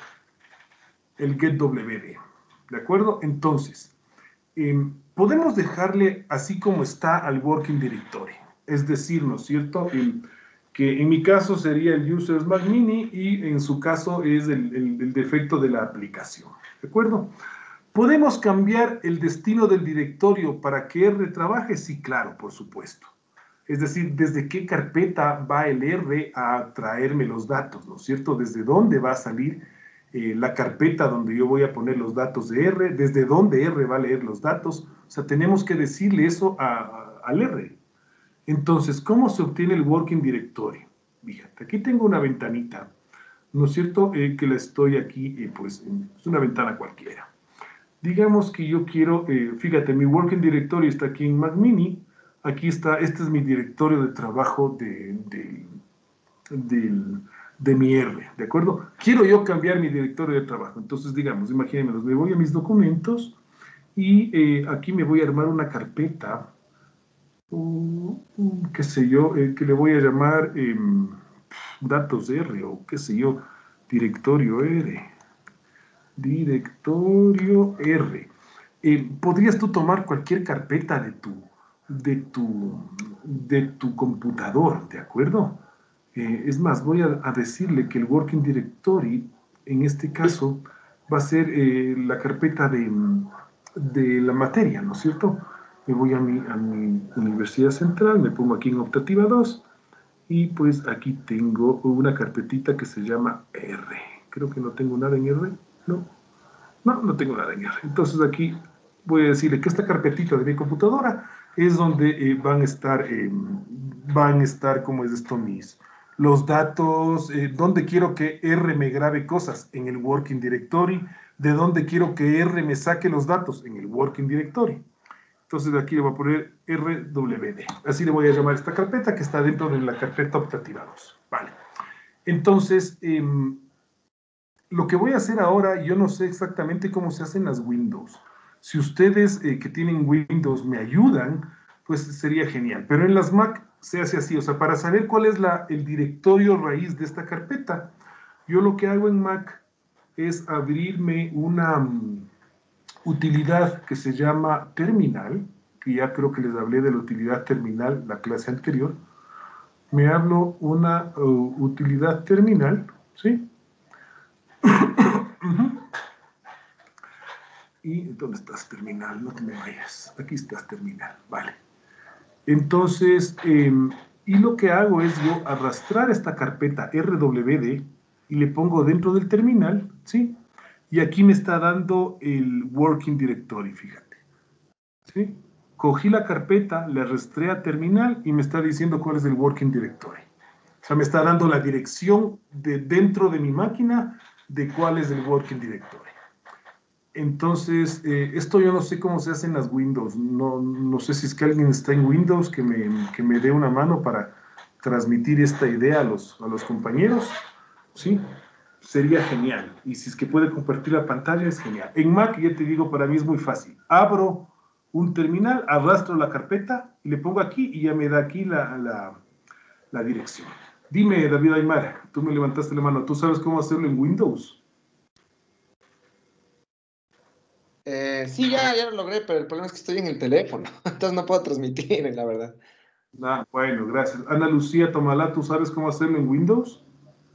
El getwd, ¿de acuerdo? Entonces, eh, podemos dejarle así como está al working directory. Es decir, ¿no es cierto? El, que en mi caso sería el Users Mac Mini y en su caso es el, el, el defecto de la aplicación. ¿De acuerdo? ¿Podemos cambiar el destino del directorio para que R trabaje? Sí, claro, por supuesto. Es decir, desde qué carpeta va el R a traerme los datos, ¿no es cierto? Desde dónde va a salir eh, la carpeta donde yo voy a poner los datos de R, desde dónde R va a leer los datos. O sea, tenemos que decirle eso a, a, al R. Entonces, ¿cómo se obtiene el Working Directory? Fíjate, aquí tengo una ventanita, ¿no es cierto? Eh, que la estoy aquí, eh, pues, es una ventana cualquiera. Digamos que yo quiero, eh, fíjate, mi Working Directory está aquí en Mac Mini. Aquí está, este es mi directorio de trabajo de, de, de, de mi R, ¿de acuerdo? Quiero yo cambiar mi directorio de trabajo. Entonces, digamos, imagínense, me voy a mis documentos y eh, aquí me voy a armar una carpeta, uh, uh, qué sé yo, eh, que le voy a llamar eh, datos R o qué sé yo, directorio R. Directorio R. Eh, podrías tú tomar cualquier carpeta de tu, de tu, de tu computador, ¿de acuerdo? Eh, es más, voy a, a decirle que el Working Directory, en este caso, va a ser eh, la carpeta de, de la materia, ¿no es cierto? Me voy a mi, a mi Universidad Central, me pongo aquí en Optativa dos, y pues aquí tengo una carpetita que se llama R. Creo que no tengo nada en R, ¿no? No, no tengo nada en R. Entonces aquí voy a decirle que esta carpetita de mi computadora es donde eh, van a estar, eh, van a estar, ¿cómo es esto? Mis, los datos, eh, donde quiero que R me grabe cosas en el Working Directory, de donde quiero que R me saque los datos en el Working Directory. Entonces aquí le voy a poner R W D. Así le voy a llamar esta carpeta que está dentro de la carpeta optativa dos. Vale. Entonces, eh, lo que voy a hacer ahora, yo no sé exactamente cómo se hacen las Windows. Si ustedes eh, que tienen Windows me ayudan, pues sería genial. Pero en las Mac se hace así. O sea, para saber cuál es la, el directorio raíz de esta carpeta, yo lo que hago en Mac es abrirme una um, utilidad que se llama terminal, que ya creo que les hablé de la utilidad terminal la clase anterior. Me hablo una uh, utilidad terminal, ¿sí? Uh-huh. ¿Y dónde estás, terminal? No te me vayas. Aquí estás, terminal. Vale. Entonces, eh, y lo que hago es yo arrastrar esta carpeta R W D y le pongo dentro del terminal, ¿sí? Y aquí me está dando el Working Directory, fíjate. ¿Sí? Cogí la carpeta, le arrastré a terminal y me está diciendo cuál es el Working Directory. O sea, me está dando la dirección de dentro de mi máquina de cuál es el Working Directory. Entonces, eh, esto yo no sé cómo se hace en las Windows. No, no sé si es que alguien está en Windows que me, que me dé una mano para transmitir esta idea a los, a los compañeros. ¿Sí? Sería genial. Y si es que puede compartir la pantalla, es genial. En Mac, ya te digo, para mí es muy fácil. Abro un terminal, arrastro la carpeta y le pongo aquí y ya me da aquí la, la, la dirección. Dime, David Aymar, tú me levantaste la mano. ¿Tú sabes cómo hacerlo en Windows? Eh, sí, ya, ya lo logré, pero el problema es que estoy en el teléfono, entonces no puedo transmitir, la verdad. Ah, bueno, gracias. Ana Lucía Tomalá, ¿tú sabes cómo hacerlo en Windows?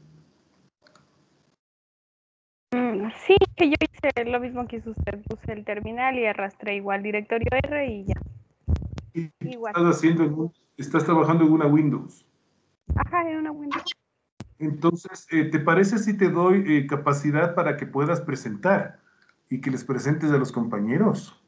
Mm, sí, que yo hice lo mismo que hizo usted. Puse el terminal y arrastré igual directorio R y ya. ¿Y qué Igual. estás haciendo? En un- estás trabajando en una Windows. Ajá, en una Windows. Entonces, eh, ¿te parece si te doy eh, capacidad para que puedas presentar y que les presentes a los compañeros?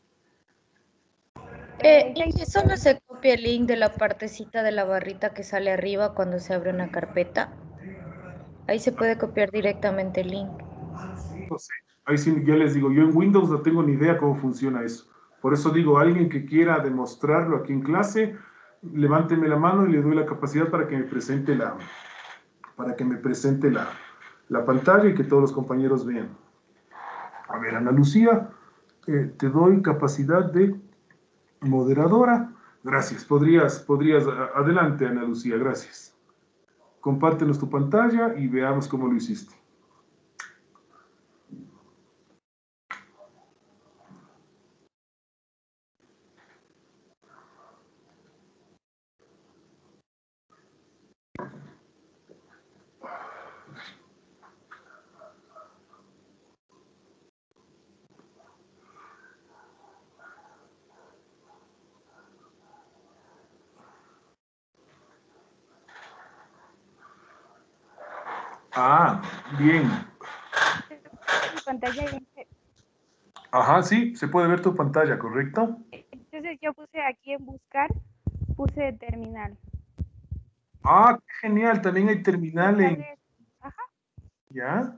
Eh, ¿y solo se copia el link de la partecita de la barrita que sale arriba cuando se abre una carpeta? Ahí se puede copiar directamente el link. No sé. Ahí sí, ya les digo, yo en Windows no tengo ni idea cómo funciona eso. Por eso digo, alguien que quiera demostrarlo aquí en clase, levánteme la mano y le doy la capacidad para que me presente la, para que me presente la, la pantalla y que todos los compañeros vean. A ver, Ana Lucía, eh, te doy capacidad de moderadora. Gracias. Podrías, podrías, a- adelante, Ana Lucía, gracias. Compártenos tu pantalla y veamos cómo lo hiciste. Ah, bien. Mi pantalla y- Ajá, sí, se puede ver tu pantalla, ¿correcto? Entonces yo puse aquí en buscar, puse terminal. Ah, qué genial, también hay terminal en... Ajá. ¿Ya?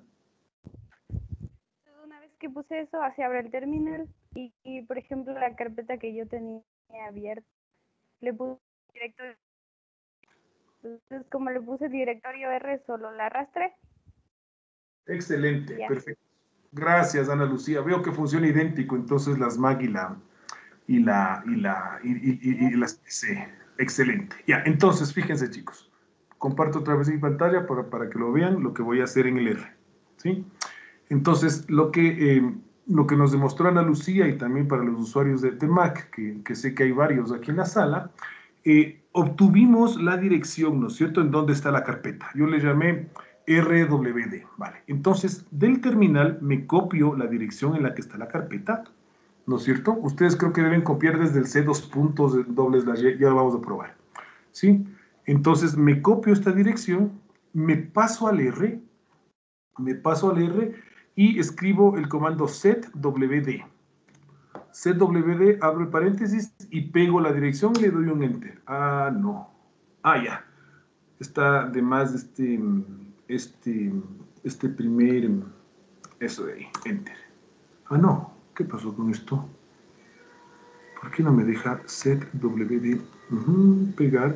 Una vez que puse eso, así abre el terminal y, y, por ejemplo, la carpeta que yo tenía abierta, le puse directorio. Entonces, como le puse directorio R, solo la arrastré. Excelente, Ya. perfecto. Gracias, Ana Lucía. Veo que funciona idéntico, entonces las Mac y la y la y la y, y- y- y las P C. Excelente. Ya, entonces fíjense, chicos. Comparto otra vez mi pantalla para, para que lo vean lo que voy a hacer en el R. ¿Sí? Entonces, lo que, eh, lo que nos demostró Ana Lucía y también para los usuarios de, de Mac, que, que sé que hay varios aquí en la sala, eh, obtuvimos la dirección, ¿no es cierto?, en dónde está la carpeta. Yo le llamé R W D, ¿vale? Entonces, del terminal me copio la dirección en la que está la carpeta, ¿no es cierto? Ustedes creo que deben copiar desde el C dos puntos, de doble slash, ya lo vamos a probar, ¿sí? Entonces, me copio esta dirección, me paso al R, me paso al R y escribo el comando setwd. setwd, abro el paréntesis y pego la dirección y le doy un enter. Ah, no. Ah, ya. Está de más este, este, este primer, eso de ahí, enter. Ah, no. ¿Qué pasó con esto? ¿Por qué no me deja setwd? Uh-huh, pegar.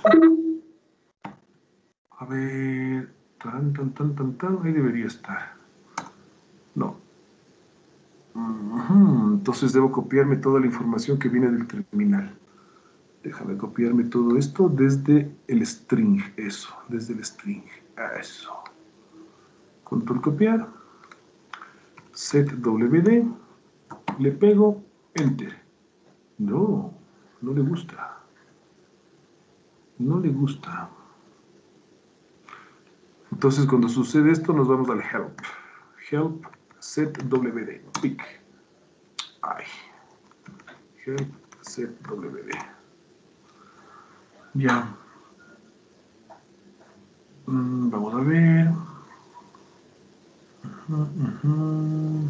A ver, tan, tan, tan, tan, tan, ahí debería estar. No. Uh-huh. Entonces debo copiarme toda la información que viene del terminal. Déjame copiarme todo esto desde el string, eso, desde el string, eso. Control copiar, setwd, le pego, enter. No, no le gusta. No le gusta. Entonces cuando sucede esto nos vamos al help. Help, setwd, pic. Ay. Help, setwd. Ya. Mm, vamos a ver. Uh, uh, uh.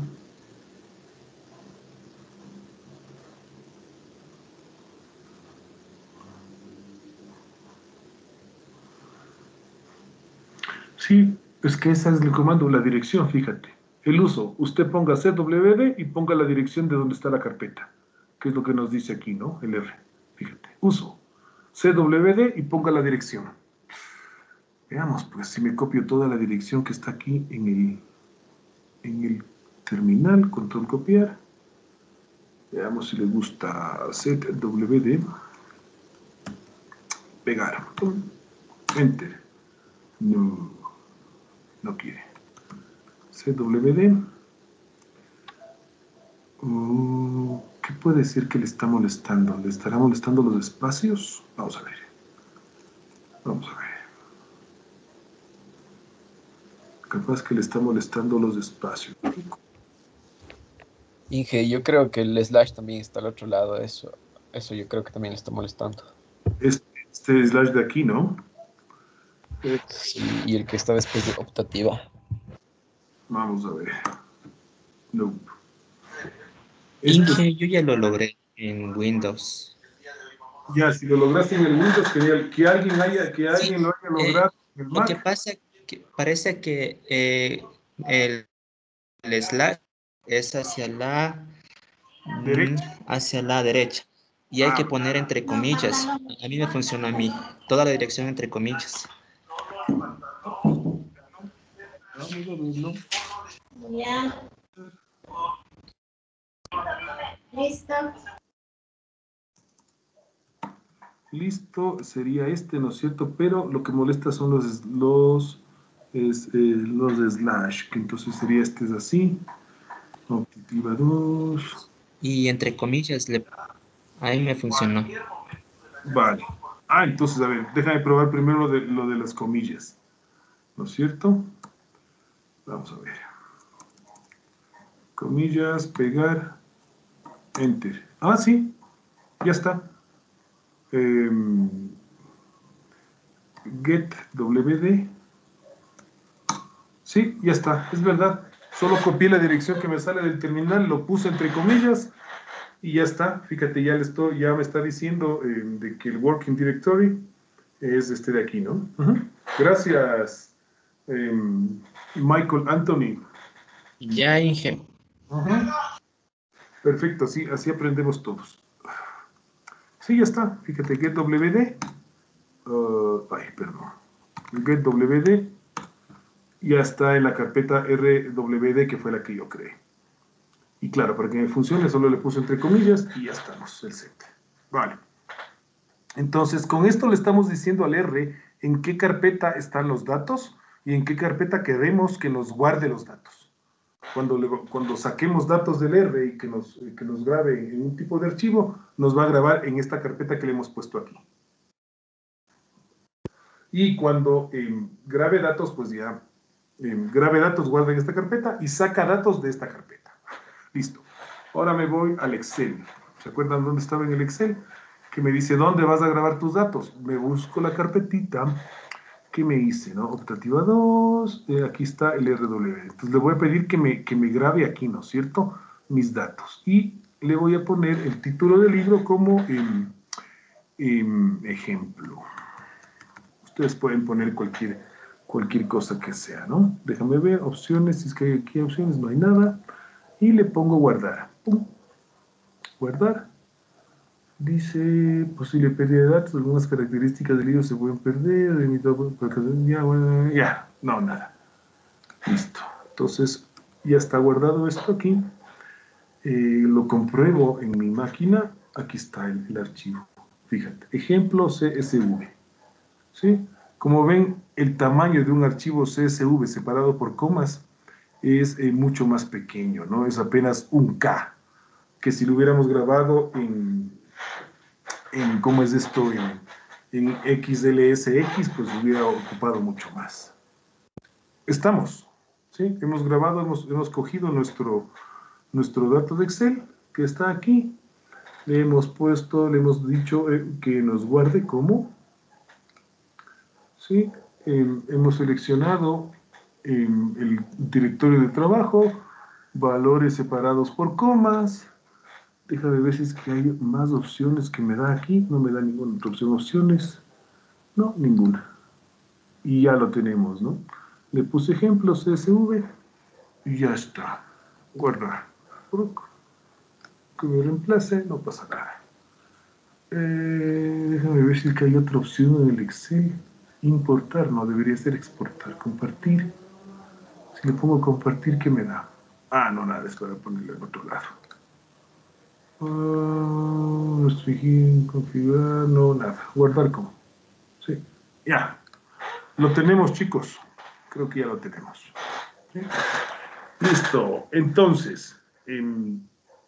Sí, es que ese es el comando, la dirección, fíjate. El uso, usted ponga zwd y ponga la dirección de donde está la carpeta, que es lo que nos dice aquí, ¿no? El R, fíjate. Uso, zwd y ponga la dirección. Veamos, pues, si me copio toda la dirección que está aquí en el, en el terminal, control copiar. Veamos si le gusta zwd. Pegar. Enter. No, no quiere. zwd. Uh, ¿Qué puede ser que le está molestando? ¿Le estará molestando los espacios? Vamos a ver. Vamos a ver. Capaz que le está molestando los espacios. Inge, yo creo que el slash también está al otro lado. Eso, eso yo creo que también le está molestando. Este, este slash de aquí, ¿no? Sí, y el que está después de optativa. Vamos a ver. No. Inge, yo ya lo logré en Windows. Ya, si lo lograste en el Windows, genial. Que alguien, haya, que alguien Sí, lo haya eh, logrado en el Lo que Mac. pasa que parece que eh, el, el slash es hacia la Derecha. mm, hacia la derecha y hay Ah. que poner entre comillas. A mí me funciona a mí toda la dirección entre comillas. Vamos a verlo. Ya. Listo. Listo, sería este, ¿no es cierto? Pero lo que molesta son los, los, es, eh, los de slash, que entonces sería este es así. Optativa dos. Y entre comillas, le, a mí me funcionó. Vale. Ah, entonces, a ver, déjame probar primero lo de, lo de las comillas. ¿No es cierto? Vamos a ver. Comillas, pegar, enter. Ah, sí, ya está. Eh, get W D, Sí, ya está, es verdad. Solo copié la dirección que me sale del terminal, lo puse entre comillas y ya está. Fíjate, ya, le estoy, ya me está diciendo eh, de que el working directory es este de aquí, ¿no? Uh-huh. Gracias, eh, Michael Anthony. Ya, Inge. Uh-huh. Perfecto, sí, así aprendemos todos. Sí, ya está. Fíjate, getwd. Uh, ay, perdón. Getwd. Ya está en la carpeta R W D, que fue la que yo creé. Y claro, para que me funcione, solo le puse entre comillas y ya estamos, el set. Vale. Entonces, con esto le estamos diciendo al R en qué carpeta están los datos y en qué carpeta queremos que nos guarde los datos. Cuando, le, cuando saquemos datos del R y que nos, que nos grabe en un tipo de archivo, nos va a grabar en esta carpeta que le hemos puesto aquí. Y cuando eh, grabe datos, pues ya eh, grabe datos, guarda en esta carpeta y saca datos de esta carpeta. Listo. Ahora me voy al Excel. ¿Se acuerdan dónde estaba en el Excel? Que me dice, ¿dónde vas a grabar tus datos? Me busco la carpetita que me hice, ¿no? Optativa dos, eh, aquí está el R W D. Entonces le voy a pedir que me, que me grabe aquí, ¿no es cierto? Mis datos. Y le voy a poner el título del libro como eh, eh, ejemplo. Ustedes pueden poner cualquier, cualquier cosa que sea, ¿no? Déjame ver, opciones, si es que hay aquí opciones, no hay nada. Y le pongo guardar. ¡Pum! Guardar. Dice, posible pérdida de datos, algunas características del libro se pueden perder, ya, bueno, ya, no, nada. Listo. Entonces, ya está guardado esto aquí. Eh, lo compruebo en mi máquina. Aquí está el, el archivo. Fíjate, ejemplo C S V. ¿Sí? Como ven, el tamaño de un archivo C S V separado por comas es eh, mucho más pequeño, ¿no? Es apenas un K, que si lo hubiéramos grabado en, en ¿cómo es esto? En, en X L S X, pues hubiera ocupado mucho más. Estamos, ¿sí? Hemos grabado, hemos, hemos cogido nuestro, nuestro dato de Excel, que está aquí, le hemos puesto, le hemos dicho eh, que nos guarde como, ¿sí? Eh, hemos seleccionado eh, el directorio de trabajo, valores separados por comas. Déjame ver si es que hay más opciones que me da aquí. No me da ninguna otra opción. Opciones. No, ninguna. Y ya lo tenemos, ¿no? Le puse ejemplo C S V y ya está. Guardar. Que me reemplace, no pasa nada. Eh, déjame ver si es que hay otra opción en el Excel. Importar, no, debería ser exportar. Compartir. Si le pongo compartir, ¿qué me da? Ah, no, nada, es para ponerlo en otro lado. Uh, restringir, configurar, no, nada. Guardar como. Sí, ya. Lo tenemos, chicos. Creo que ya lo tenemos. ¿Sí? Listo. Entonces, eh,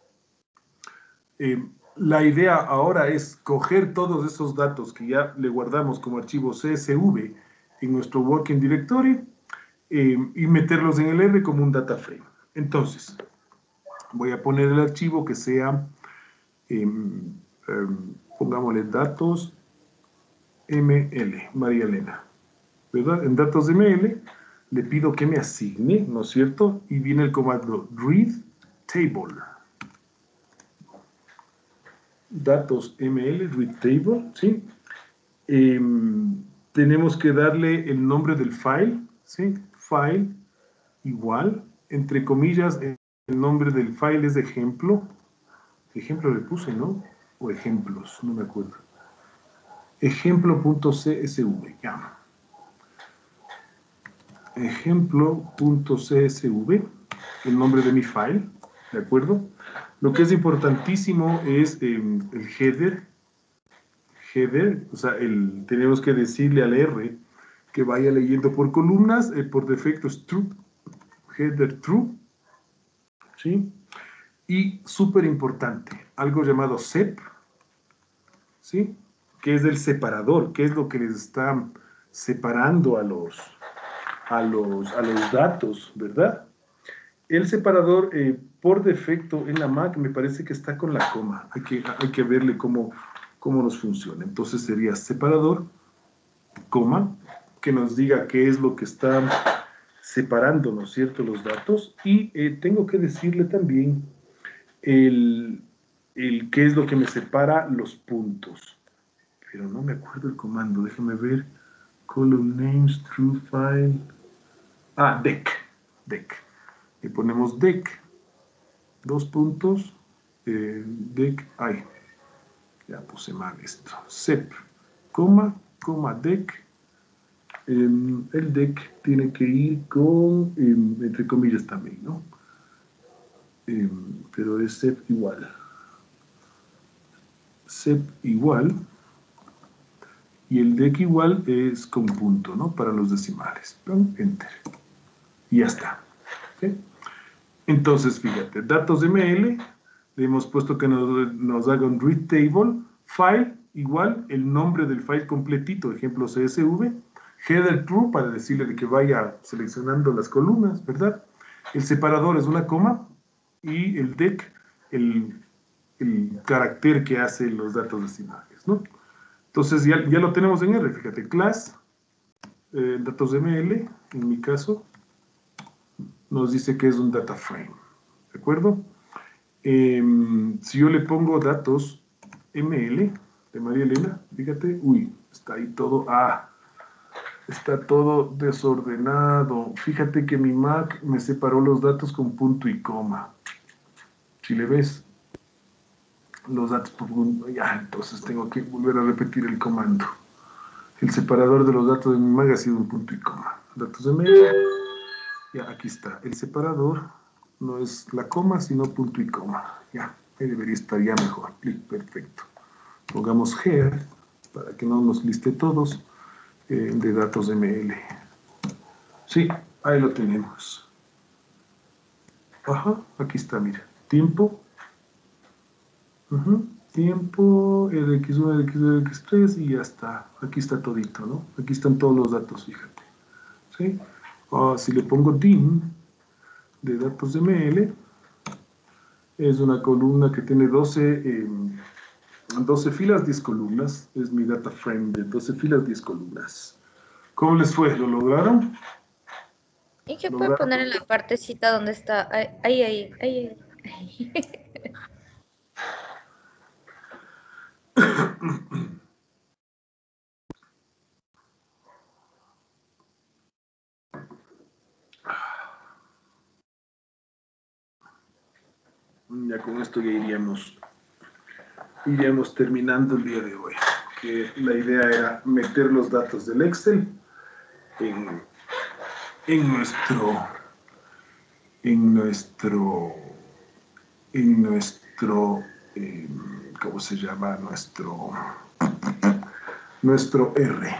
eh, la idea ahora es coger todos esos datos que ya le guardamos como archivo C S V en nuestro Working Directory eh, y meterlos en el R como un data frame. Entonces, voy a poner el archivo que sea, eh, eh, pongámosle datos M L, María Elena, ¿verdad? En datos M L le pido que me asigne, ¿no es cierto? Y viene el comando read table. Datos M L, read table, ¿sí? Eh, tenemos que darle el nombre del file, ¿sí? File igual, entre comillas, el nombre del file es ejemplo. Ejemplo le puse, ¿no? O ejemplos, no me acuerdo. Ejemplo.csv, ya. Ejemplo.csv, el nombre de mi file, ¿de acuerdo? Lo que es importantísimo es eh, el header. Header, o sea, el, tenemos que decirle al R que vaya leyendo por columnas, eh, por defecto es true, header true, ¿sí? Y súper importante, algo llamado sep, ¿sí? Que es el separador, que es lo que les está separando a los, a los, a los datos, ¿verdad? El separador, eh, por defecto en la Mac, me parece que está con la coma. Hay que, hay que verle cómo, cómo nos funciona. Entonces sería separador, coma, que nos diga qué es lo que está separando, ¿no es cierto?, los datos, y eh, tengo que decirle también el, el qué es lo que me separa los puntos. Pero no me acuerdo el comando, déjame ver. Column names, true file. Ah, dec, dec. Y ponemos dec, dos puntos, eh, dec, ay, ya puse mal esto. Sep, coma, coma, dec. Eh, el dec tiene que ir con, eh, entre comillas también, ¿no? Eh, pero es sep igual. Sep igual. Y el dec igual es con punto, ¿no? Para los decimales. Enter. Y ya está. ¿Okay? Entonces, fíjate, datos M L, le hemos puesto que nos, nos haga un read table, file igual, el nombre del file completito, ejemplo C S V, header true para decirle de que vaya seleccionando las columnas, ¿verdad? El separador es una coma y el dec, el, el carácter que hace los datos decimales, ¿no? Entonces ya, ya lo tenemos en R, fíjate, class, eh, datos M L, en mi caso, nos dice que es un data frame, ¿de acuerdo? Eh, si yo le pongo datos M L de María Elena, fíjate, uy, está ahí todo, ah, está todo desordenado. Fíjate que mi Mac me separó los datos con punto y coma. Si le ves los datos por punto, ya, entonces tengo que volver a repetir el comando. El separador de los datos de mi Mac ha sido un punto y coma. Datos M L, ya, aquí está. El separador no es la coma, sino punto y coma. Ya, ahí debería estar ya mejor. Perfecto. Pongamos head, para que no nos liste todos, eh, de datos M L. Sí, ahí lo tenemos. Ajá, aquí está, mira. Tiempo. Uh-huh. Tiempo, R X uno, R X dos, R X tres y ya está. Aquí está todito, ¿no? Aquí están todos los datos, fíjate. ¿Sí? Uh, si le pongo dim de datos M L, es una columna que tiene doce, eh, doce filas, diez columnas. Es mi data frame de doce filas, diez columnas. ¿Cómo les fue? ¿Lo lograron? ¿Y qué puede poner en la partecita donde está? Ahí, ahí, ahí, ahí. ahí. Ya con esto ya iríamos, iríamos terminando el día de hoy. Que la idea era meter los datos del Excel en, en nuestro, en nuestro, en nuestro, eh, ¿cómo se llama? Nuestro, nuestro R.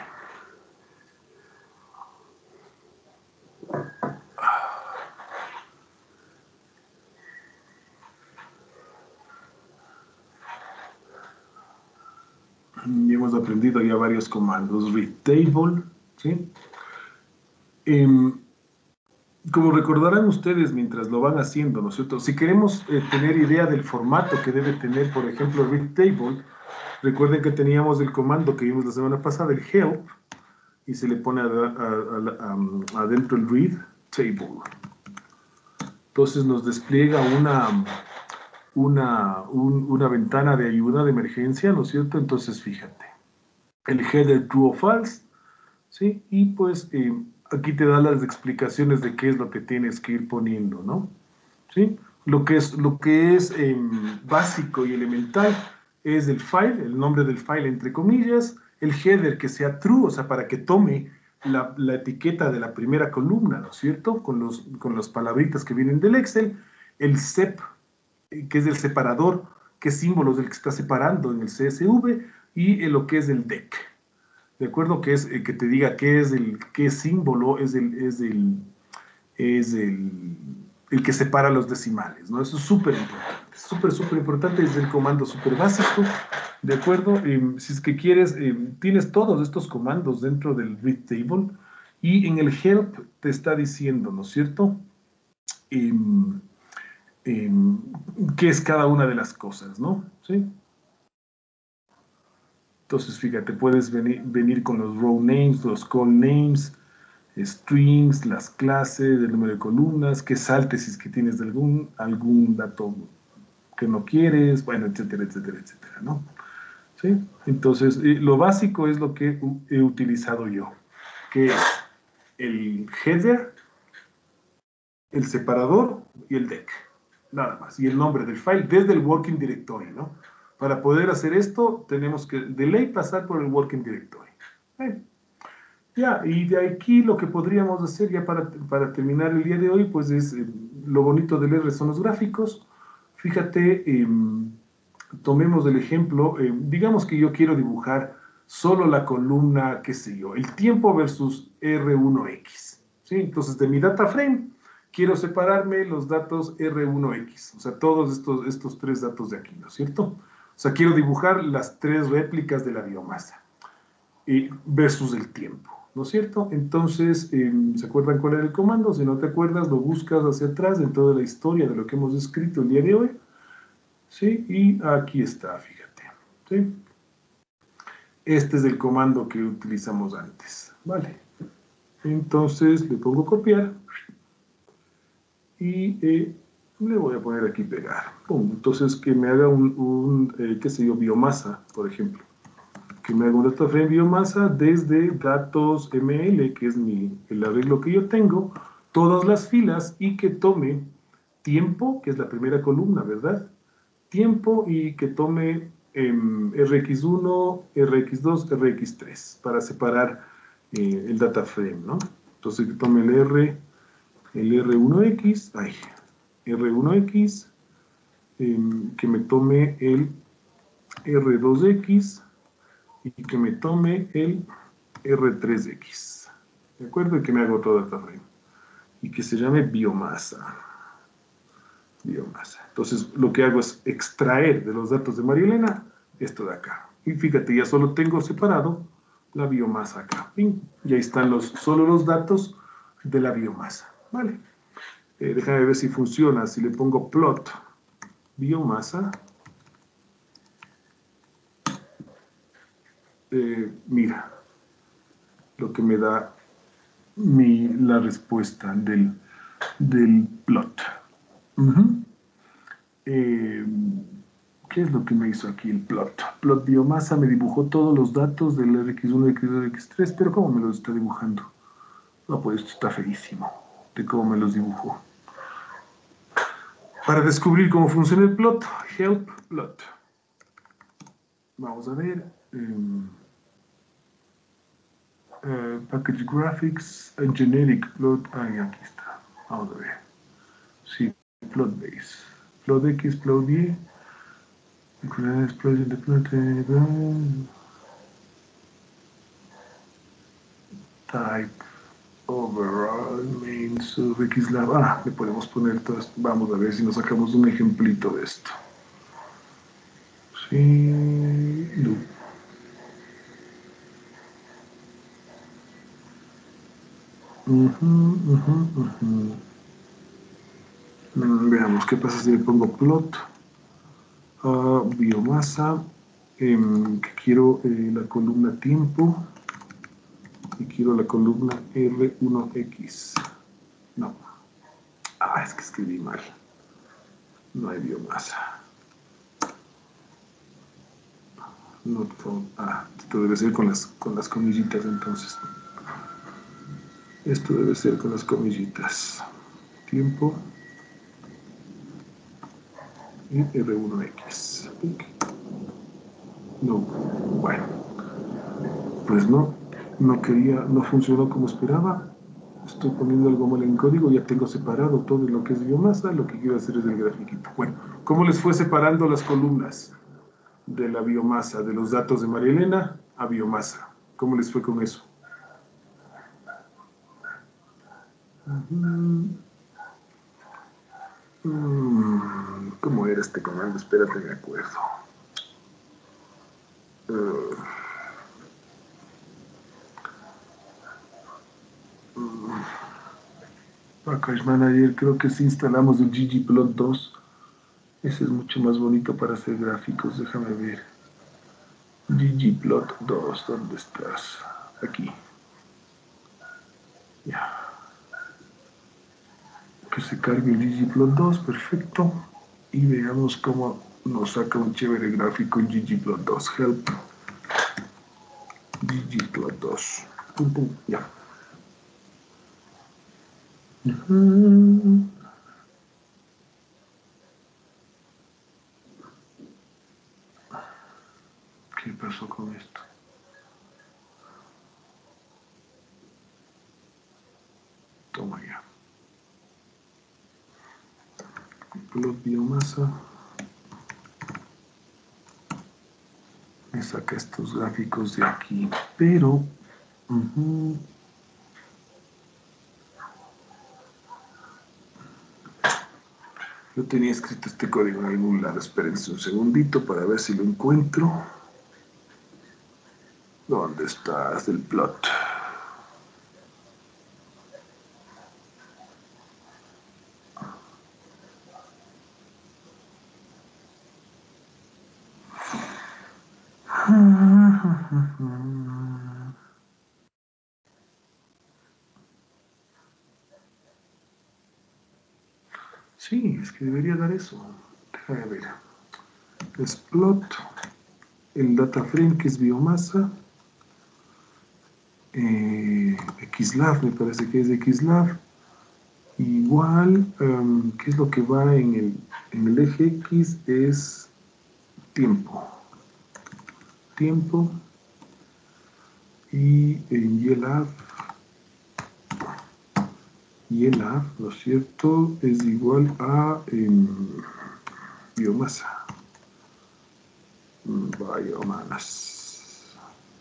Y hemos aprendido ya varios comandos. Read table, ¿sí? Eh, como recordarán ustedes mientras lo van haciendo, ¿no es cierto? Si queremos eh, tener idea del formato que debe tener, por ejemplo, read table, recuerden que teníamos el comando que vimos la semana pasada, el help, y se le pone a, a, a, a, adentro el read table. Entonces nos despliega una, una, un, una ventana de ayuda de emergencia, ¿no es cierto? Entonces fíjate, el header true o false, ¿sí? Y pues eh, aquí te da las explicaciones de qué es lo que tienes que ir poniendo, ¿no? ¿Sí? Lo que es, lo que es eh, básico y elemental es el file, el nombre del file entre comillas, el header que sea true, o sea, para que tome la, la etiqueta de la primera columna, ¿no es cierto? Con, los, con las palabritas que vienen del Excel, el sep, que es el separador, qué símbolo es el que está separando en el C S V, y eh, lo que es el dec. ¿De acuerdo? Que es eh, que te diga qué es el, qué símbolo es el, es el, es el, el que separa los decimales, ¿no? Eso es súper importante, súper, súper importante, es el comando súper básico, ¿de acuerdo? Eh, si es que quieres, eh, tienes todos estos comandos dentro del read table, y en el help te está diciendo, ¿no es cierto? Eh, eh, qué es cada una de las cosas, ¿no? ¿Sí? Entonces, fíjate, puedes venir, venir con los row names, los call names, strings, las clases, el número de columnas, que saltes si es que tienes algún, algún dato que no quieres, bueno, etcétera, etcétera, etcétera, ¿no? ¿Sí? Entonces, eh, lo básico es lo que he utilizado yo, que es el header, el separador y el deck, nada más, y el nombre del file desde el working directory, ¿no? Para poder hacer esto, tenemos que de ley pasar por el working directory. ¿Eh? Ya, y de aquí lo que podríamos hacer ya para, para terminar el día de hoy, pues es eh, lo bonito del R son los gráficos. Fíjate, eh, tomemos el ejemplo, eh, digamos que yo quiero dibujar solo la columna, qué sé yo, el tiempo versus R uno X, ¿sí? Entonces, de mi data frame, quiero separarme los datos R uno X, o sea, todos estos, estos tres datos de aquí, ¿no es cierto? O sea, quiero dibujar las tres réplicas de la biomasa eh, versus el tiempo, ¿no es cierto? Entonces, eh, ¿se acuerdan cuál era el comando? Si no te acuerdas, lo buscas hacia atrás en toda la historia de lo que hemos escrito el día de hoy, ¿sí? Y aquí está, fíjate, ¿sí? Este es el comando que utilizamos antes, ¿vale? Entonces, le pongo copiar y eh, le voy a poner aquí pegar. Pum. Entonces, que me haga un, un eh, qué sé yo, biomasa, por ejemplo. Que me haga un data frame biomasa desde datos M L, que es mi, el arreglo que yo tengo, todas las filas, y que tome tiempo, que es la primera columna, ¿verdad? Tiempo, y que tome eh, R X uno, R X dos, R X tres, para separar eh, el data frame, ¿no? Entonces, que tome el R, el R uno X, ay, R uno X, eh, que me tome el R dos X, y que me tome el R tres X, ¿de acuerdo? Y que me haga otro data frame, y que se llame biomasa. Biomasa. Entonces, lo que hago es extraer de los datos de María Elena esto de acá. Y fíjate, ya solo tengo separado la biomasa acá. ¡Pim! Y ahí están los, solo los datos de la biomasa, ¿vale? Eh, déjame ver si funciona. Si le pongo plot biomasa, eh, mira lo que me da mi, la respuesta del, del plot. Uh-huh. eh, ¿Qué es lo que me hizo aquí el plot? Plot biomasa me dibujó todos los datos del R X uno, R X dos, R X tres, pero ¿cómo me los está dibujando? No, pues esto está feísimo, de cómo me los dibujó. Para descubrir cómo funciona el plot, help plot. Vamos a ver. Um, uh, package graphics and generic plot. Ah, aquí está. Vamos a ver. Sí, plot base. Plot X, plot Y. Explosion de plot. Type. Overall, main, sub, X lab. Ah, le podemos poner todo esto. Vamos a ver si nos sacamos un ejemplito de esto. Sí, loop. Uh -huh, uh -huh, uh -huh. Mm, veamos qué pasa si le pongo plot. Uh, biomasa. Eh, que quiero eh, la columna tiempo. Y quiero la columna R uno X. No. Ah, es que escribí mal. No hay biomasa. Not found. Ah, esto debe ser con las, con las comillitas entonces. Esto debe ser con las comillitas. Tiempo. Y R uno X. No. Bueno. Pues no. No quería, no funcionó como esperaba. Estoy poniendo algo mal en código, ya tengo separado todo lo que es biomasa, lo que quiero hacer es el grafiquito. Bueno, ¿cómo les fue separando las columnas de la biomasa, de los datos de María Elena a biomasa? ¿Cómo les fue con eso? Uh-huh. mm, ¿Cómo era este comando? Espérate, me acuerdo. Uh, Package Manager, creo que sí instalamos el ggplot dos. Ese es mucho más bonito para hacer gráficos, déjame ver. ggplot dos, ¿dónde estás? Aquí. Ya. Que se cargue el ggplot dos, perfecto. Y veamos cómo nos saca un chévere gráfico en ggplot dos. Help. ggplot dos. Pum, pum, ya. Uh-huh. ¿Qué pasó con esto? Toma ya. Plot biomasa. Me saca estos gráficos de aquí, pero uh-huh. Yo tenía escrito este código en algún lado. Espérense un segundito para ver si lo encuentro. ¿Dónde estás el plot? Sí, es que debería dar eso. Déjame ver. Es plot, el data frame que es biomasa, eh, xlab, me parece que es xlab, igual, um, ¿qué es lo que va en el, en el eje X? Es tiempo. Tiempo. Y en YLab, YLab, ¿no es cierto? Es igual a eh, biomasa. Biomass.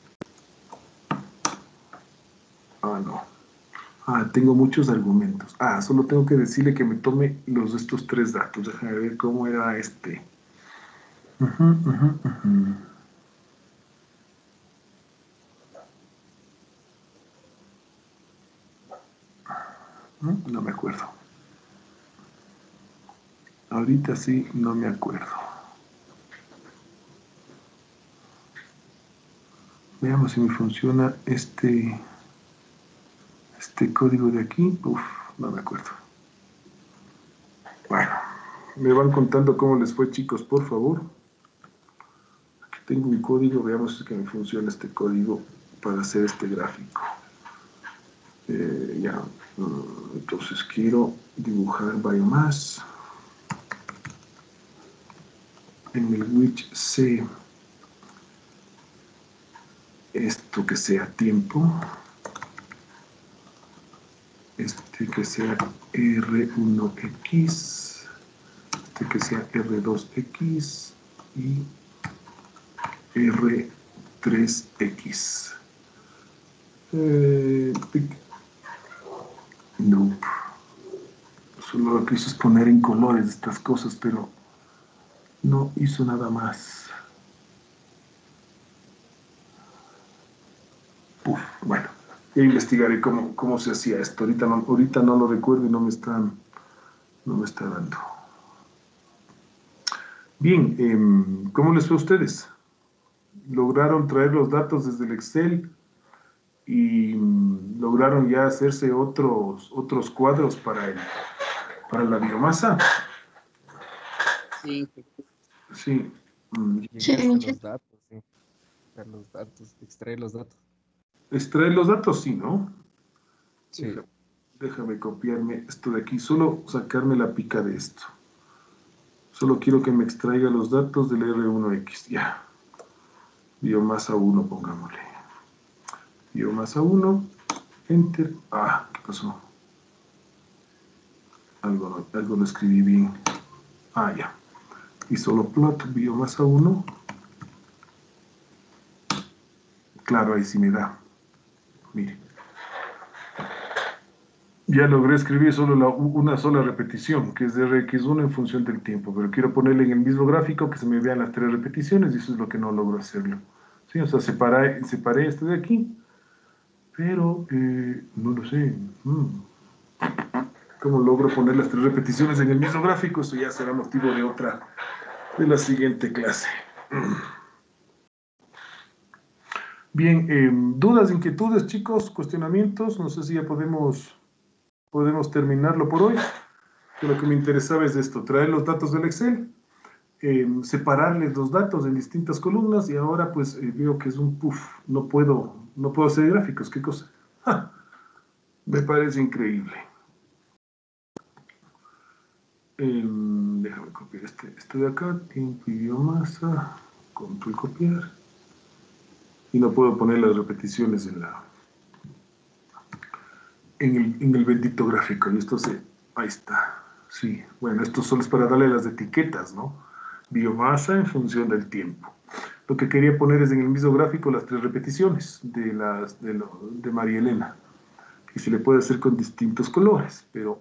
Ah, no. Ah, tengo muchos argumentos. Ah, solo tengo que decirle que me tome los de estos tres datos. Déjame ver cómo era este. Uh-huh, uh-huh, uh-huh. No me acuerdo. Ahorita sí, no me acuerdo. Veamos si me funciona este, este código de aquí. Uf, no me acuerdo. Bueno, me van contando cómo les fue, chicos, por favor. Aquí tengo un código, veamos si que me funciona este código para hacer este gráfico. Eh, ya, entonces quiero dibujar biomass. En el which C, esto que sea tiempo, este que sea R uno X, este que sea R dos X y R tres X. Eh, no, solo lo que hizo es poner en colores estas cosas, pero no hizo nada más. Uf, bueno, ya investigaré cómo, cómo se hacía esto. Ahorita no, ahorita no lo recuerdo y no me está, no me está dando. Bien, eh, ¿cómo les fue a ustedes? ¿Lograron traer los datos desde el Excel y mm, lograron ya hacerse otros, otros cuadros para, el, para la biomasa? Sí. Sí. Mm. Sí, los datos, sí. Los datos, extraer los datos. Extraer los datos, sí, ¿no? Sí. Déjame, déjame copiarme esto de aquí, solo sacarme la pica de esto. Solo quiero que me extraiga los datos del R uno X, ya. Biomasa uno, pongámosle. Biomasa uno, enter. Ah, ¿qué pasó? Algo, algo lo escribí bien. Ah, ya. Y solo plot biomasa uno. Claro, ahí sí me da. Mire. Ya logré escribir solo la, una sola repetición, que es de R X uno en función del tiempo, pero quiero ponerle en el mismo gráfico que se me vean las tres repeticiones y eso es lo que no logro hacerlo. Sí, o sea, separé, separé esto de aquí, pero eh, no lo sé. Hmm. ¿Cómo logro poner las tres repeticiones en el mismo gráfico? Eso ya será motivo de otra, de la siguiente clase. Bien, eh, dudas, inquietudes, chicos, cuestionamientos. No sé si ya podemos, podemos terminarlo por hoy. Que lo que me interesaba es esto, traer los datos del Excel, eh, separarles los datos en distintas columnas y ahora pues eh, veo que es un puff, no puedo, no puedo hacer gráficos, ¿qué cosa? ¡Ja! Me parece increíble. Eh, déjame copiar este, este de acá, tiempo y biomasa, control copiar. Y no puedo poner las repeticiones en la en el, en el bendito gráfico. Y esto se, ahí está. Sí, bueno, esto solo es para darle las etiquetas, ¿no? Biomasa en función del tiempo. Lo que quería poner es en el mismo gráfico las tres repeticiones de, las, de, lo, de María Elena. Y se le puede hacer con distintos colores, pero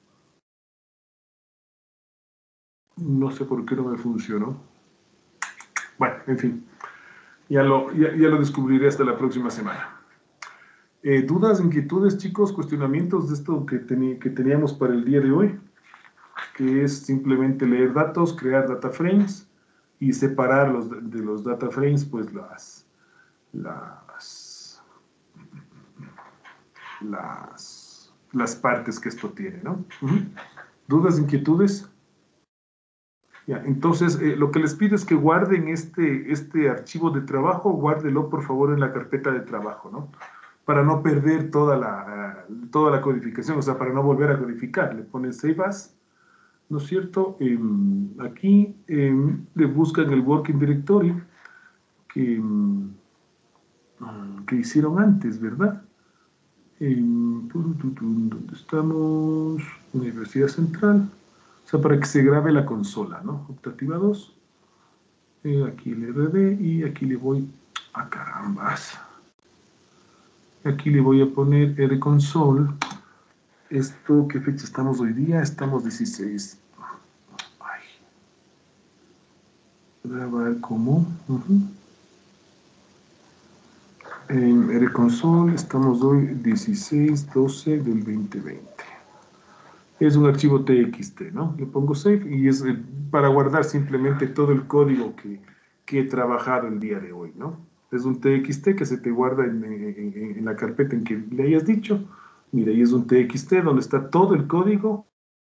no sé por qué no me funcionó. Bueno, en fin, ya lo, ya, ya lo descubriré hasta la próxima semana. Eh, ¿Dudas, inquietudes, chicos, cuestionamientos de esto que, teni que teníamos para el día de hoy? Que es simplemente leer datos, crear data frames y separar los, de, de los data frames, pues las, las, las, las partes que esto tiene, ¿no? Uh-huh. ¿Dudas, inquietudes? Ya, entonces, eh, lo que les pido es que guarden este, este archivo de trabajo, guárdelo por favor en la carpeta de trabajo, ¿no? Para no perder toda la, uh, toda la codificación, o sea, para no volver a codificar. Le ponen Save As, ¿no es cierto? Eh, aquí eh, le buscan el Working Directory que, que hicieron antes, ¿verdad? Eh, ¿Dónde estamos? Universidad Central. O sea, para que se grabe la consola, ¿no? Optativa dos. Eh, aquí el R D y aquí le voy a carambas. Aquí le voy a poner R console. Esto, ¿qué fecha estamos hoy día? Estamos dieciséis. Ay. Grabar como. Uh-huh. En R console estamos hoy dieciséis doce del veinte veinte. Es un archivo T X T, ¿no? Le pongo save y es eh, para guardar simplemente todo el código que, que he trabajado el día de hoy, ¿no? Es un T X T que se te guarda en, en, en la carpeta en que le hayas dicho. Mira, ahí es un T X T donde está todo el código.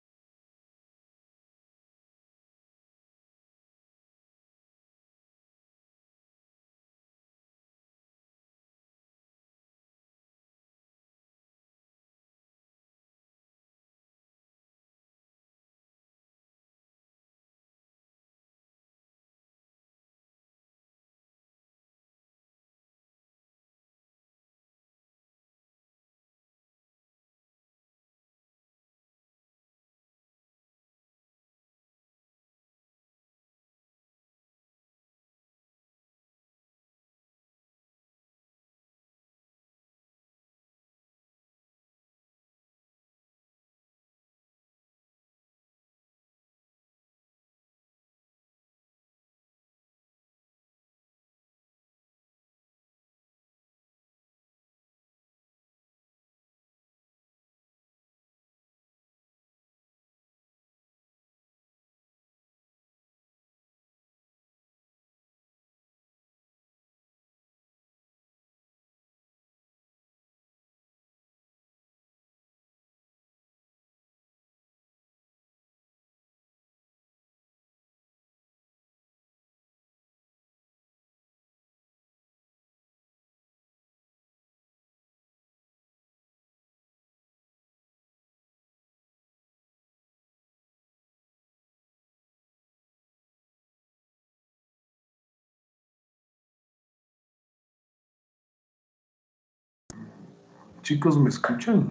Chicos, ¿me escuchan?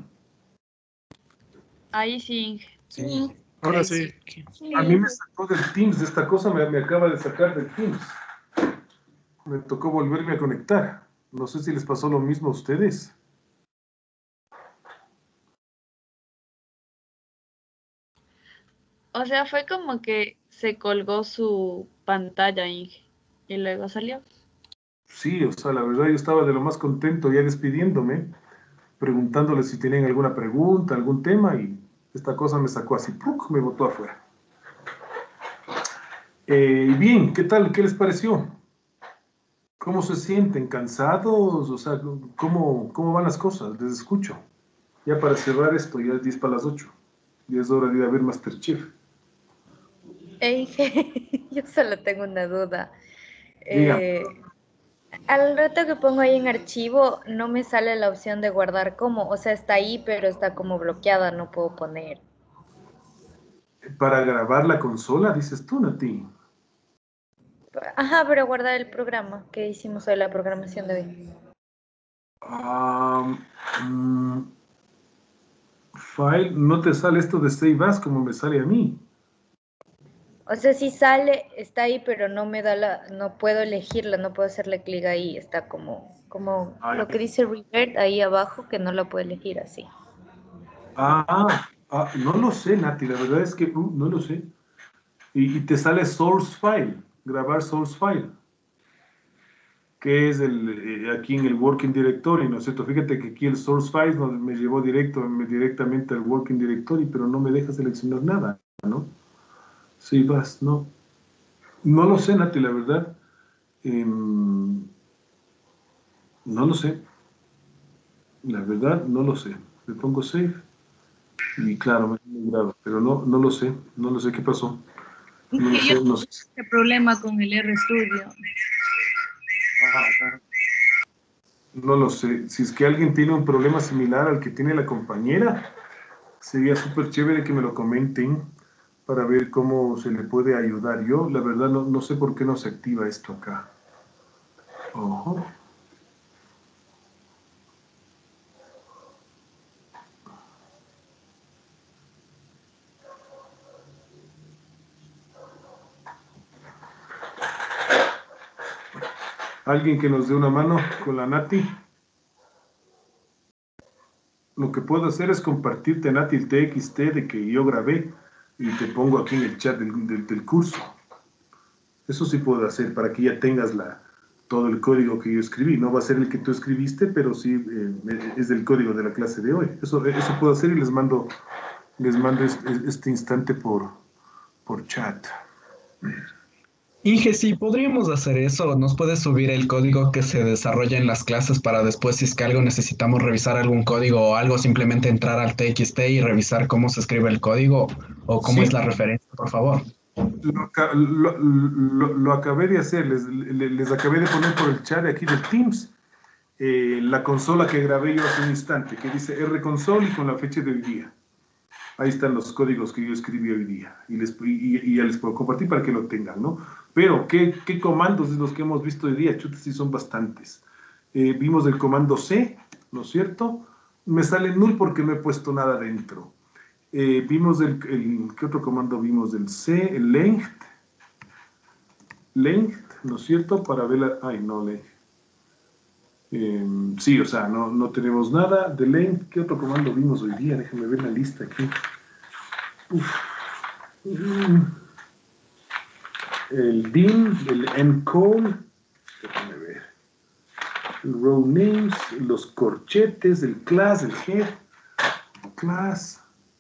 Ahí sí. Sí. Ahora sí. A mí me sacó del Teams, de esta cosa me, me acaba de sacar del Teams. Me tocó volverme a conectar. No sé si les pasó lo mismo a ustedes. O sea, fue como que se colgó su pantalla y, y luego salió. Sí, o sea, la verdad yo estaba de lo más contento ya despidiéndome, preguntándoles si tenían alguna pregunta, algún tema, y esta cosa me sacó así, ¡puc! Me botó afuera. Eh, bien, ¿qué tal? ¿Qué les pareció? ¿Cómo se sienten? ¿Cansados? O sea, ¿cómo, cómo van las cosas? Les escucho. Ya para cerrar esto, ya es diez para las ocho. Ya es hora de ir a ver MasterChef. Ey, yo solo tengo una duda. Diga. Eh, al rato que pongo ahí en archivo, no me sale la opción de guardar como. O sea, está ahí, pero está como bloqueada, no puedo poner. Para grabar la consola, dices tú, Nati. Ajá, pero guardar el programa que hicimos hoy, la programación de hoy. Ah, mm, file, no te sale esto de Save As como me sale a mí. O sea, sí sale, está ahí, pero no me da la, no puedo elegirla, no puedo hacerle clic ahí, está como, como Ah, lo que dice Revert ahí abajo, que no lo puedo elegir así. ah, ah, no lo sé, Nati, la verdad es que uh, no lo sé. Y, y te sale Source File, grabar Source File, que es el, eh, aquí en el Working Directory, ¿no es cierto? Fíjate que aquí el Source File no, me llevó directo, me, directamente al Working Directory, pero no me deja seleccionar nada, ¿no? Sí, vas, no. No lo sé, Nati, la verdad. Eh, no lo sé. La verdad, no lo sé. Le pongo save y claro, me he grabo, pero no, no lo sé. No lo sé qué pasó. No lo sé, Yo no sé. tuve este problema con el RStudio. No lo sé. Si es que alguien tiene un problema similar al que tiene la compañera, sería súper chévere que me lo comenten para ver cómo se le puede ayudar. Yo, la verdad, no, no sé por qué no se activa esto acá. Ojo. Alguien que nos dé una mano con la Nati. Lo que puedo hacer es compartirte, Nati, el T X T de que yo grabé y te pongo aquí en el chat del, del, del curso. Eso sí puedo hacer para que ya tengas la, todo el código que yo escribí. No va a ser el que tú escribiste, pero sí eh, es del código de la clase de hoy. Eso, eso puedo hacer y les mando, les mando este, este instante por, por chat. Inge, sí, podríamos hacer eso. Nos puedes subir el código que se desarrolla en las clases para después, si es que algo necesitamos revisar algún código o algo, simplemente entrar al T X T y revisar cómo se escribe el código o cómo Sí. es la referencia, por favor. Lo, lo, lo, lo acabé de hacer, les, les, les acabé de poner por el chat de aquí del Teams eh, la consola que grabé yo hace un instante, que dice R console y con la fecha de hoy día. Ahí están los códigos que yo escribí hoy día y, les, y, y ya les puedo compartir para que lo tengan, ¿no? Pero, ¿qué, qué comandos de los que hemos visto hoy día? Chuta, sí son bastantes. Eh, vimos el comando C, ¿no es cierto? Me sale null porque no he puesto nada dentro. Eh, vimos el, el, ¿qué otro comando vimos? Del C, el length. Length, ¿no es cierto? Para ver la, ay, no, length. Eh, sí, o sea, no, no tenemos nada de length. ¿Qué otro comando vimos hoy día? Déjenme ver la lista aquí. Uf. El dim, el encode, déjenme ver. El row names, los corchetes, el class, el head, class.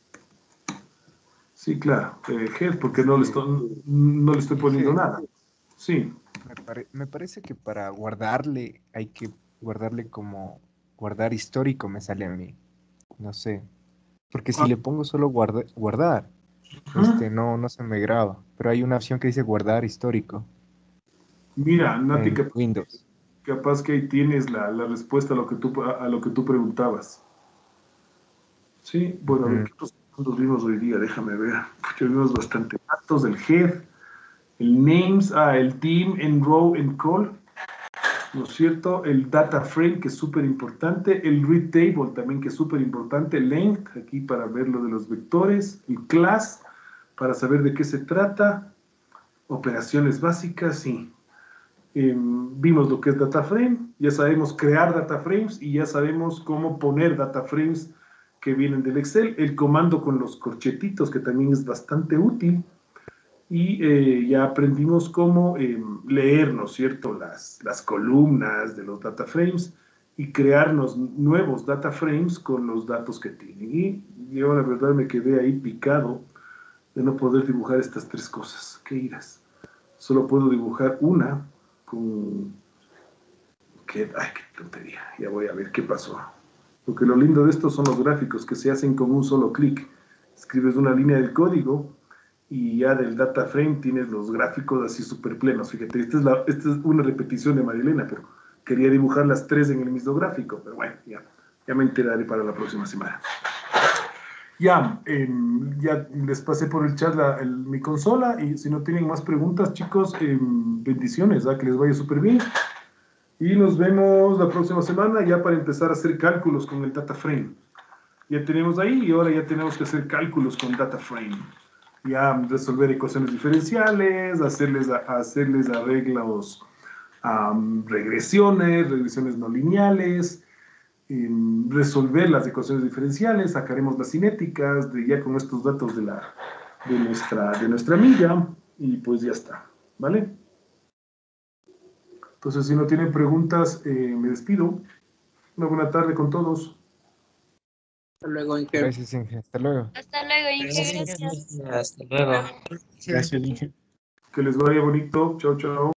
Sí, claro, eh, head, porque no le estoy, no le estoy poniendo nada. Sí. Me, pare- me parece que para guardarle hay que guardarle como guardar histórico, me sale a mí. No sé. Porque si le pongo solo guarda- guardar, este no, no se me graba. Pero hay una opción que dice guardar histórico Mira, Nati, en capaz, Windows. capaz que ahí tienes la, la respuesta a lo que tú, a, a lo que tú preguntabas. Sí, bueno, a ver, Ujú. ¿qué otros comandos vimos hoy día? Déjame ver. Yo vimos bastante datos del head, el names, ah, el team, en row, en call, ¿no es cierto? El data frame, que es súper importante, el read table también, que es súper importante, length, aquí para ver lo de los vectores, el class, para saber de qué se trata, operaciones básicas, sí. Eh, vimos lo que es data frame, ya sabemos crear data frames y ya sabemos cómo poner data frames que vienen del Excel, el comando con los corchetitos, que también es bastante útil, y eh, ya aprendimos cómo eh, leer, ¿no es cierto?, las, las columnas de los data frames y crearnos nuevos data frames con los datos que tienen. Y yo la verdad me quedé ahí picado de no poder dibujar estas tres cosas. ¿Qué irás? Solo puedo dibujar una con, qué, ay, qué tontería. Ya voy a ver qué pasó. Porque lo lindo de estos son los gráficos que se hacen con un solo clic. Escribes una línea del código y ya del data frame tienes los gráficos así súper plenos. Fíjate, esta es, la, esta es una repetición de Marilena, pero quería dibujar las tres en el mismo gráfico. Pero bueno, ya, ya me enteraré para la próxima semana. Ya, eh, ya les pasé por el chat la, el, mi consola y si no tienen más preguntas, chicos, eh, bendiciones, ¿eh? Que les vaya súper bien. Y nos vemos la próxima semana ya para empezar a hacer cálculos con el data frame. Ya tenemos ahí y ahora ya tenemos que hacer cálculos con data frame. Ya resolver ecuaciones diferenciales, hacerles, hacerles arreglos, um, regresiones, regresiones no lineales, um, resolver las ecuaciones diferenciales, sacaremos las cinéticas de, ya con estos datos de, la, de, nuestra, de nuestra amiga y pues ya está, ¿vale? Entonces, si no tienen preguntas, eh, me despido. Una buena tarde con todos. Hasta luego, Inge. Gracias, Inge. Hasta luego. Hasta luego, Inge. Gracias. Hasta luego. Gracias, Inge. Que les vaya bonito. Chao, chao.